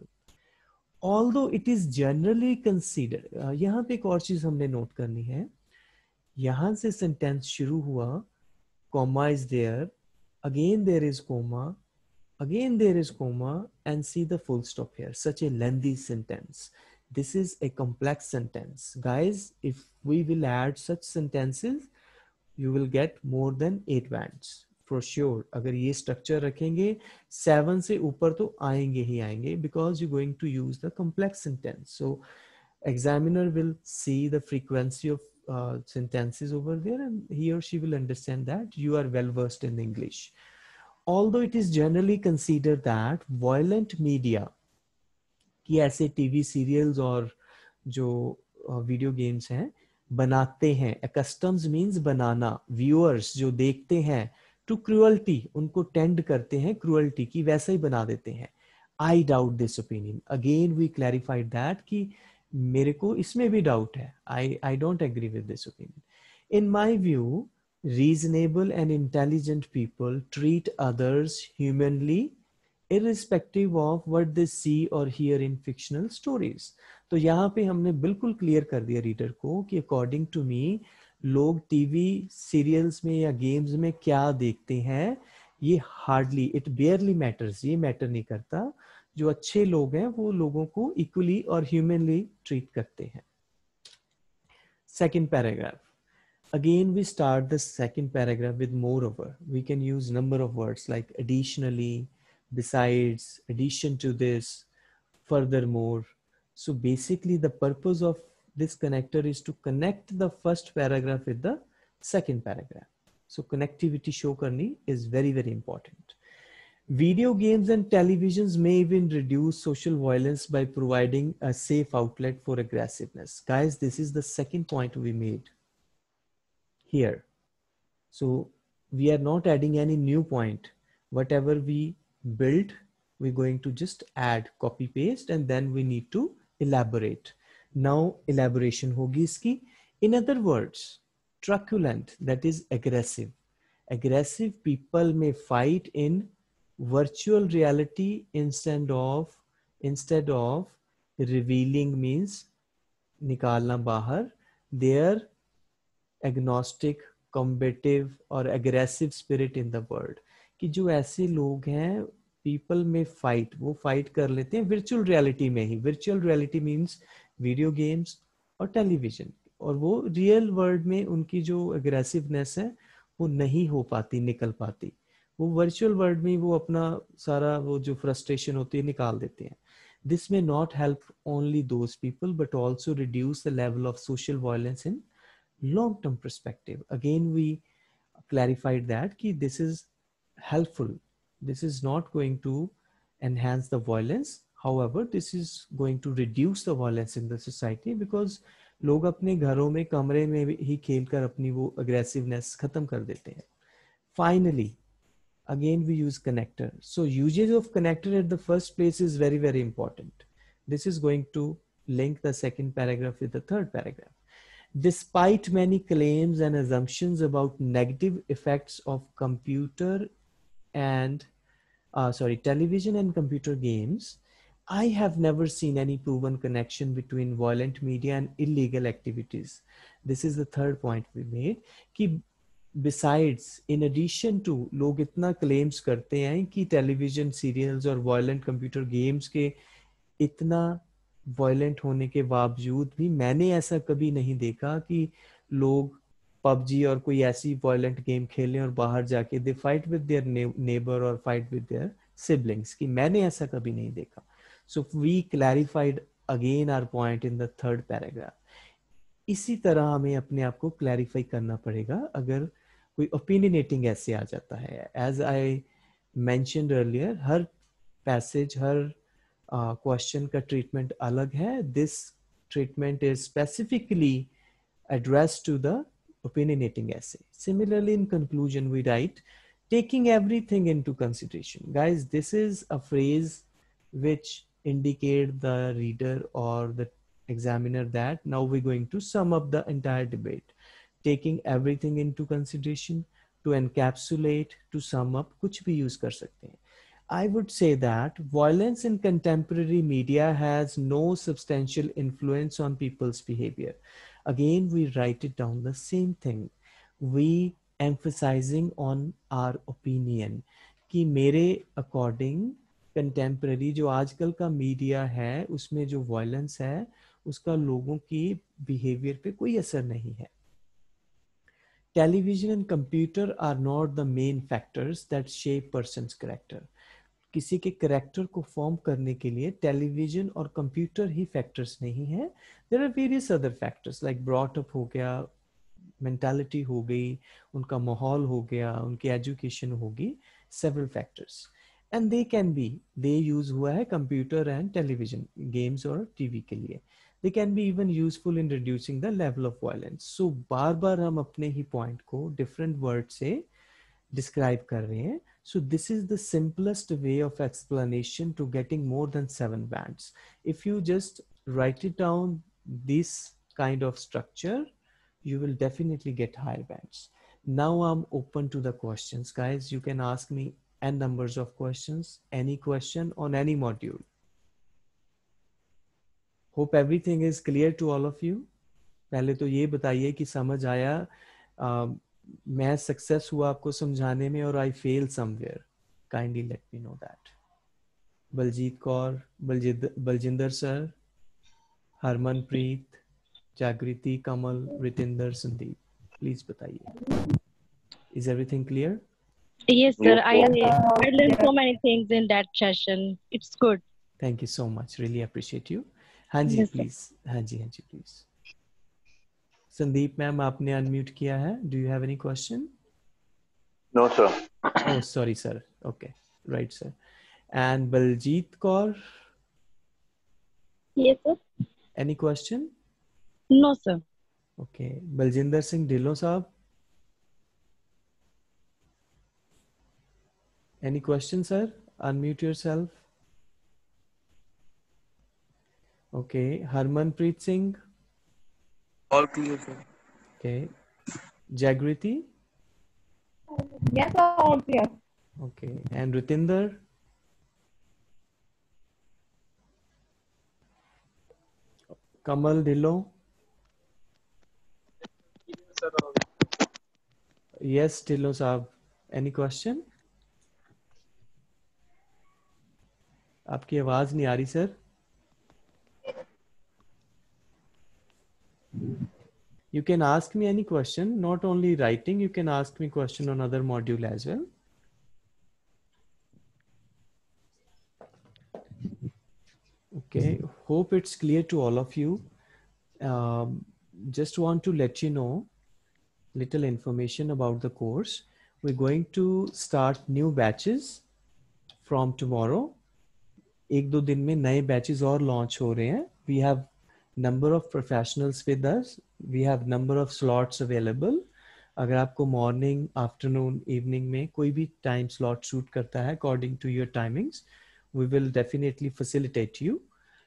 Although it is generally considered, uh, यहाँ पे एक और चीज हमने नोट करनी है. यहाँ से सेंटेंस शुरू हुआ, comma is there, again there is comma, again there is comma, and see the full stop here. Such a lengthy sentence. This is a complex sentence. Guys, if we will add such sentences, you will get more than eight bands. For sure, अगर ये structure रखेंगे seven से ऊपर तो आएंगे ही आएंगे, because you're going to use the complex sentence. So examiner will see the frequency of uh, sentences over there, and he or she will understand that you are well versed in English. Although it is generally considered that violent media, कि ऐसे TV serials और जो video uh, games हैं बनाते हैं, accustoms means बनाना, viewers जो देखते हैं, टू क्रूअल्टी, उनको टेंड करते हैं क्रूअल्टी की, वैसा ही बना देते हैं. I doubt this opinion. Again we clarified that कि मेरे को इसमें भी डाउट है. I I don't agree with this opinion. In my view, reasonable and intelligent people treat others humanly irrespective of what they see or hear in fictional stories. तो यहाँ पे हमने बिल्कुल क्लियर कर दिया रीडर को कि अकॉर्डिंग टू मी लोग टीवी सीरियल्स में या गेम्स में क्या देखते हैं, ये हार्डली, इट बेयरली मैटर्स, ये मैटर नहीं करता. जो अच्छे लोग हैं वो लोगों को इक्वली और ह्यूमनली ट्रीट करते हैं. Second paragraph. Again, we start the second paragraph with moreover. We can use number of words like additionally, besides, addition to this, furthermore. So basically the purpose of this connector is to connect the first paragraph with the second paragraph. So connectivity show karni is very, very important. Video games and televisions may even reduce social violence by providing a safe outlet for aggressiveness. Guys, this is the second point we made here. So we are not adding any new point. Whatever we built, we're going to just add, copy paste, and then we need to elaborate. Now elaboration hogi iski. In other words, truculent, that is aggressive. Aggressive people may fight in virtual reality instead of instead of revealing, means nikalna bahar, their agnostic, combative और aggressive spirit in the world. कि जो ऐसे लोग हैं people में fight, वो fight कर लेते हैं virtual reality में ही. virtual reality means video games और television, और वो real world में उनकी जो aggressiveness है वो नहीं हो पाती, निकल पाती. वो वर्चुअल वर्ल्ड में वो अपना सारा वो जो फ्रस्ट्रेशन होती है निकाल देते हैं. This may not help only those people, but also reduce the level of social violence in long-term perspective. Again, we clarified that ki this is helpful. This is not going to enhance the violence. However, this is going to reduce the violence in the society because लोग अपने घरों में कमरे में ही खेलकर अपनी वो aggressiveness खत्म कर देते हैं. Finally, again we use connector. So usage of connector at the first place is very, very important. This is going to link the second paragraph with the third paragraph. Despite many claims and assumptions about negative effects of computer and uh, sorry, television and computer games, I have never seen any proven connection between violent media and illegal activities. This is the third point we made. कि besides, in addition to, लोग इतना claims करते हैं कि television serials और violent computer games के इतना violent होने के बावजूद भी मैंने ऐसा कभी नहीं देखा कि लोग पबजी और कोई ऐसी violent game खेलें और बाहर जाके they fight with their neighbor or fight with their siblings. कि मैंने ऐसा कभी नहीं देखा. So we clarified again our point in the third paragraph. इसी तरह हमें अपने आप को clarify करना पड़ेगा अगर कोई opinionating ऐसे आ जाता है. As I mentioned earlier, her passage, her uh, question का treatment अलग है. This treatment is specifically addressed to the opinionating essay. Similarly, in conclusion, we write, taking everything into consideration. Guys, this is a phrase which indicate the reader or the examiner that now we're going to sum up the entire debate. Taking everything into consideration, to encapsulate, to sum up, कुछ भी use कर सकते हैं. I would say that violence in contemporary media has no substantial influence on people's behavior. Again, we write it down the same thing. We emphasizing on our opinion कि मेरे according contemporary जो आजकल का media है उसमें जो violence है उसका लोगों की बिहेवियर पे कोई असर नहीं है. Television and computer are not the main factors that shape person's character. किसी के कैरेक्टर को फॉर्म करने के लिए टेलीविजन और कंप्यूटर ही फैक्टर्स नहीं है. There are various other factors like brought up हो गया, मेंटालिटी हो गई, उनका माहौल हो गया, उनकी एजुकेशन होगी, several factors. And they can be, they use हुआ है computer and television games और T V के लिए. They can be even useful in reducing the level of violence. So बार बार हम अपने ही point को different words से describe कर रहे हैं. So this is the simplest way of explanation to getting more than seven bands. If you just write it down, this kind of structure, you will definitely get higher bands. Now I'm open to the questions, guys. You can ask me n numbers of questions, any question on any module. Hope everything is clear to all of you. पहले तो ये बताइए कि समझ आया. uh, मैं success हुआ आपको समझाने में और I fail somewhere. Kindly let me know that. Baljeet Kaur, Baljinder Baljinder sir, Harmanpreet, Jagriti, Kamal, Ritinder, Sandeep, please बताइए. Is everything clear?
Yes, sir.
Yes,
I
sir.
I learned so many things in that session. It's good.
Thank you so much. Really appreciate you. हाँ जी,
Yes, sir.
please. हाँ जी, हाँ जी, please. Sandeep ma'am, आपने unmute किया है. Do you have any question?
No, sir.
Oh, sorry, sir. Okay, right, sir. And Baljeet Kaur,
Yes, sir.
any question?
No, sir.
Okay, Baljinder Singh Dhillon साहब, any question, sir? Unmute yourself. Okay, Harmanpreet Singh.
All clear, sir.
Okay, Jagriti.
Yes, sir. All clear.
Okay, and Ritinder. Kamal Dhillon.
Sir, all.
Yes, Dhillon साहब. Any question? आपकी आवाज नहीं आ रही sir. You can ask me any question, not only writing, you can ask me question on other module as well. Okay, hope it's clear to all of you. Um, just want to let you know little information about the course. We're going to start new batches from tomorrow. एक दो दिन में नए batches और launch हो रहे हैं. We have number of professionals with us. We have number of slots available. अगर आपको morning, afternoon, evening में कोई भी time slot suit करता है according to your timings, we will definitely facilitate you.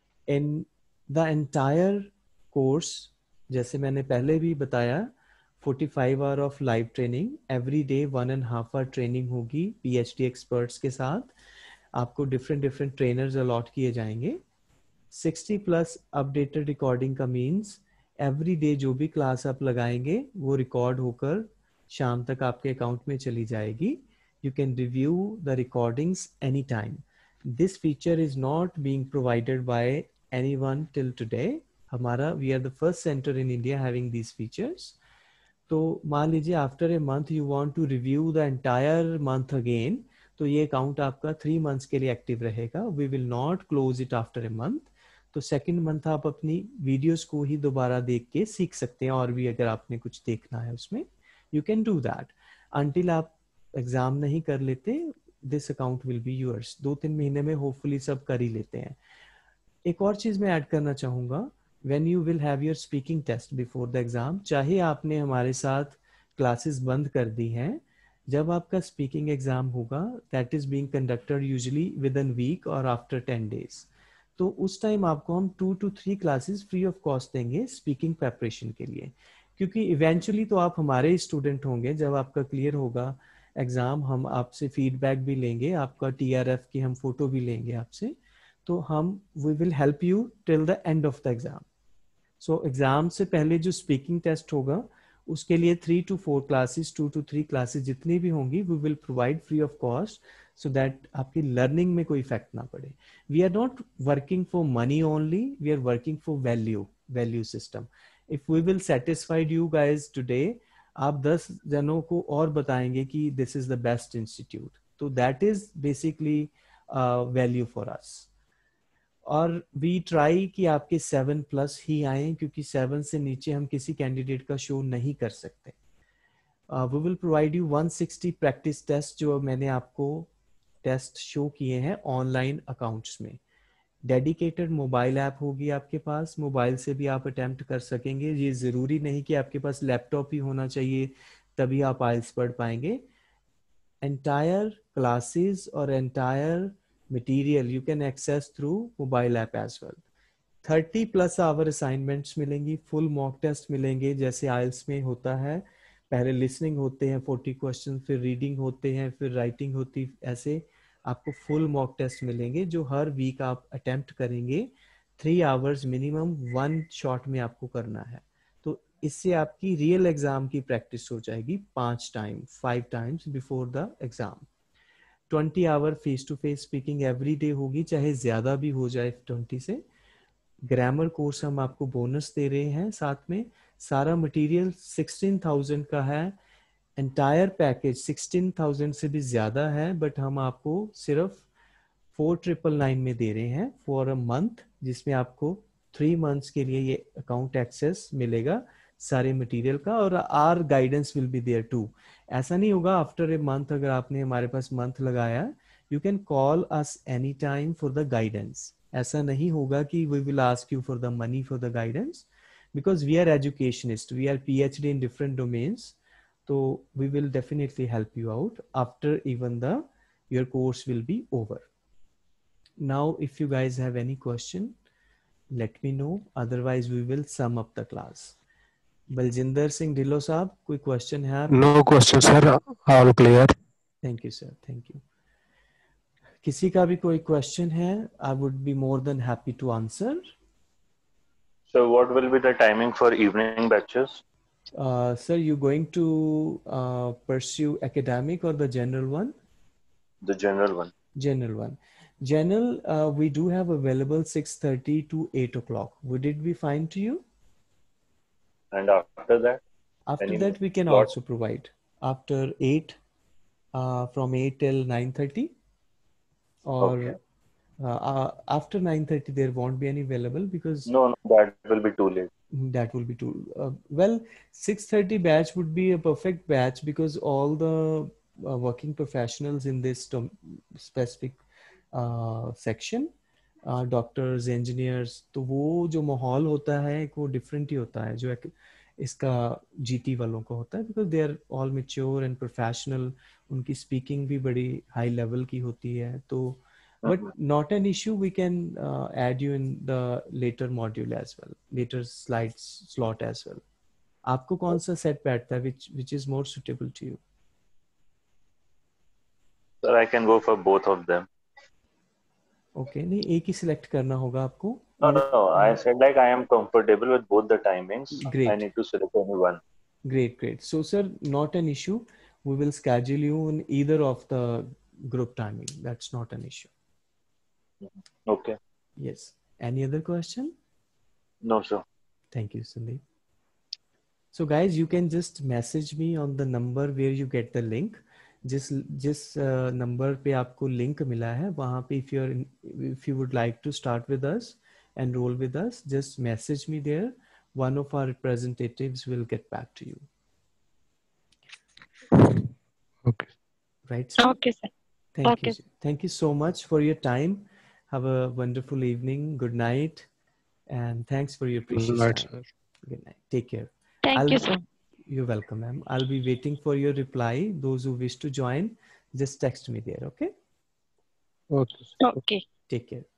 In the entire course, जैसे मैंने पहले भी बताया, forty-five hour of live training, every day one and half hour training होगी P H D experts के साथ. आपको different different trainers allot किए जाएंगे. sixty plus updated recording का means every day जो भी class आप लगाएंगे वो record होकर शाम तक आपके account में चली जाएगी. You can review the recordings anytime. This feature is not being provided by anyone till today. हमारा we are the first center in India having these features. तो मान लीजिए after a month you want to review the entire month again, तो ये account आपका three months के लिए active रहेगा. We will not close it after a month. तो सेकेंड मंथ आप अपनी वीडियोस को ही दोबारा देख के सीख सकते हैं, और भी अगर आपने कुछ देखना है उसमें you can do that. Until आप एग्जाम नहीं कर लेते, this account will be yours. दो तीन महीने में होपफुली सब कर ही लेते हैं. एक और चीज मैं ऐड करना चाहूंगा, when you will have your speaking test before the exam, चाहे आपने हमारे साथ क्लासेस बंद कर दी हैं, जब आपका स्पीकिंग एग्जाम होगा that is being conducted usually within week और आफ्टर टेन डेज, तो उस टाइम आपको हम two to three classes free of cost देंगे स्पीकिंग प्रेपरेशन के लिए. क्योंकि इवेंचुअली तो आप हमारे स्टूडेंट होंगे. जब आपका क्लियर होगा एग्जाम, हम आपसे फीडबैक भी लेंगे, आपका टी आर एफ की हम फोटो भी लेंगे आपसे. तो हम we will help you till the end of the exam. So exam से पहले जो स्पीकिंग टेस्ट होगा उसके लिए three to four classes, two to three classes जितनी भी होंगी, we will provide free of cost so that आपकी लर्निंग में कोई इफेक्ट ना पड़े. We are not working for money only, we are working for value value system. If we will satisfied you guys today, आप दस जनों को और बताएंगे कि this is the best institute, तो that is basically value for us. और we try कि आपके सेवन प्लस ही आए, क्योंकि सेवन से नीचे हम किसी कैंडिडेट का शो नहीं कर सकते. We will provide you one sixty practice test, जो मैंने आपको टेस्ट शो किए हैं ऑनलाइन अकाउंट्स में. डेडिकेटेड मोबाइल ऐप होगी आपके पास, मोबाइल से भी आप अटेम्प्ट कर सकेंगे. ये ज़रूरी नहीं कि आपके पास लैपटॉप ही होना चाहिए तभी आप आइल्स पढ़ पाएंगे. एंटायर क्लासेस और entire material you can access through mobile app as well. thirty plus hour assignments मिलेंगी, full mock test मिलेंगे जैसे आइल्स में होता है. पहले listening होते हैं forty questions, फिर reading होते हैं, फिर writing होती, ऐसे आपको full mock test मिलेंगे जो हर week आप attempt करेंगे. three hours minimum one shot में आपको करना है. तो इससे आपकी real exam की practice हो जाएगी पांच time, five times before the exam. Twenty hour face to face speaking every day होगी, चाहे ज्यादा भी हो जाए ट्वेंटी से. ग्रामर कोर्स हम आपको बोनस दे रहे हैं साथ में. सारा मटेरियल सिक्सटीन थाउजेंड का है. एंटायर पैकेज सिक्सटीन थाउजेंड से भी ज्यादा है, बट हम आपको सिर्फ फोर ट्रिपल नाइन में दे रहे हैं फॉर अ मंथ, जिसमें आपको थ्री मंथ्स के लिए ये अकाउंट एक्सेस मिलेगा सारे मटेरियल का, और our guidance will be there too. ऐसा नहीं होगा आफ्टर ए मंथ, अगर आपने हमारे पास मंथ लगाया, you can call us any time for the guidance. ऐसा नहीं होगा कि we will ask you for the money for the guidance, because we are educationist, we are PhD in different domains. तो we will definitely help you out after even the your course will be over. Now if you guys have any question, let me know, otherwise we will sum up the class. Baljinder Singh Dhillon साहब, कोई question है आप?
No question sir, all clear.
Thank you sir, thank you. किसी का भी कोई question है, I would be more than happy to answer.
So what will be the timing for evening batches?
Uh, sir, you going to uh, pursue academic or the general one?
The general one.
General one. General, uh, we do have available six thirty to eight o'clock. Would it be fine to you?
And after that?
After
Any
that, we can
slot?
also provide after eight, uh, from eight till nine thirty, or
Okay.
Uh, uh, after nine thirty, there won't be any available because
No, no, that will be too late.
that will be too. Uh, well, six thirty batch would be a perfect batch because all the uh, working professionals in this dom- specific uh, section, uh, doctors engineers, तो वो जो माहौल होता है वो different ही होता है जो एक, इसका जीटी वालों को होता है because they are all mature and professional. उनकी स्पीकिंग भी बड़ी हाई लेवल की होती है. तो but not an issue, we can uh, add you in the later module as well, later slides slot as well. आपको कौन सा सेट बैठता है which which is more suitable to you?
Sir, I can go for both of them.
Okay, नहीं एक ही select करना होगा आपको.
No, no, no. I said like I am comfortable with both the timings.
Great.
I need to select only one.
Great, great. So sir, not an issue. We will schedule you in either of the group timing. That's not an issue.
Okay.
Yes. Any other question? No, sir. Thank you, Sandeep. So guys, you can just message me on the number where you get the link. जिस जिस number पे आपको link मिला है वहाँ पे if you're if you would like to start with us, enroll with us, just message me there. One of our representatives will get back to you.
Okay.
Right, sir?
Okay, sir.
Thank
Okay.
you. Sir. Thank you so much for your time. Have a wonderful evening. Good night. And thanks for your precious
Good night,
time.
sir.
Good night. Take care.
Thank
I'll-
you, sir.
You're welcome, ma'am. I'll be waiting for your reply. Those who wish to join, just text me there, okay?
Okay.
Okay.
Take care.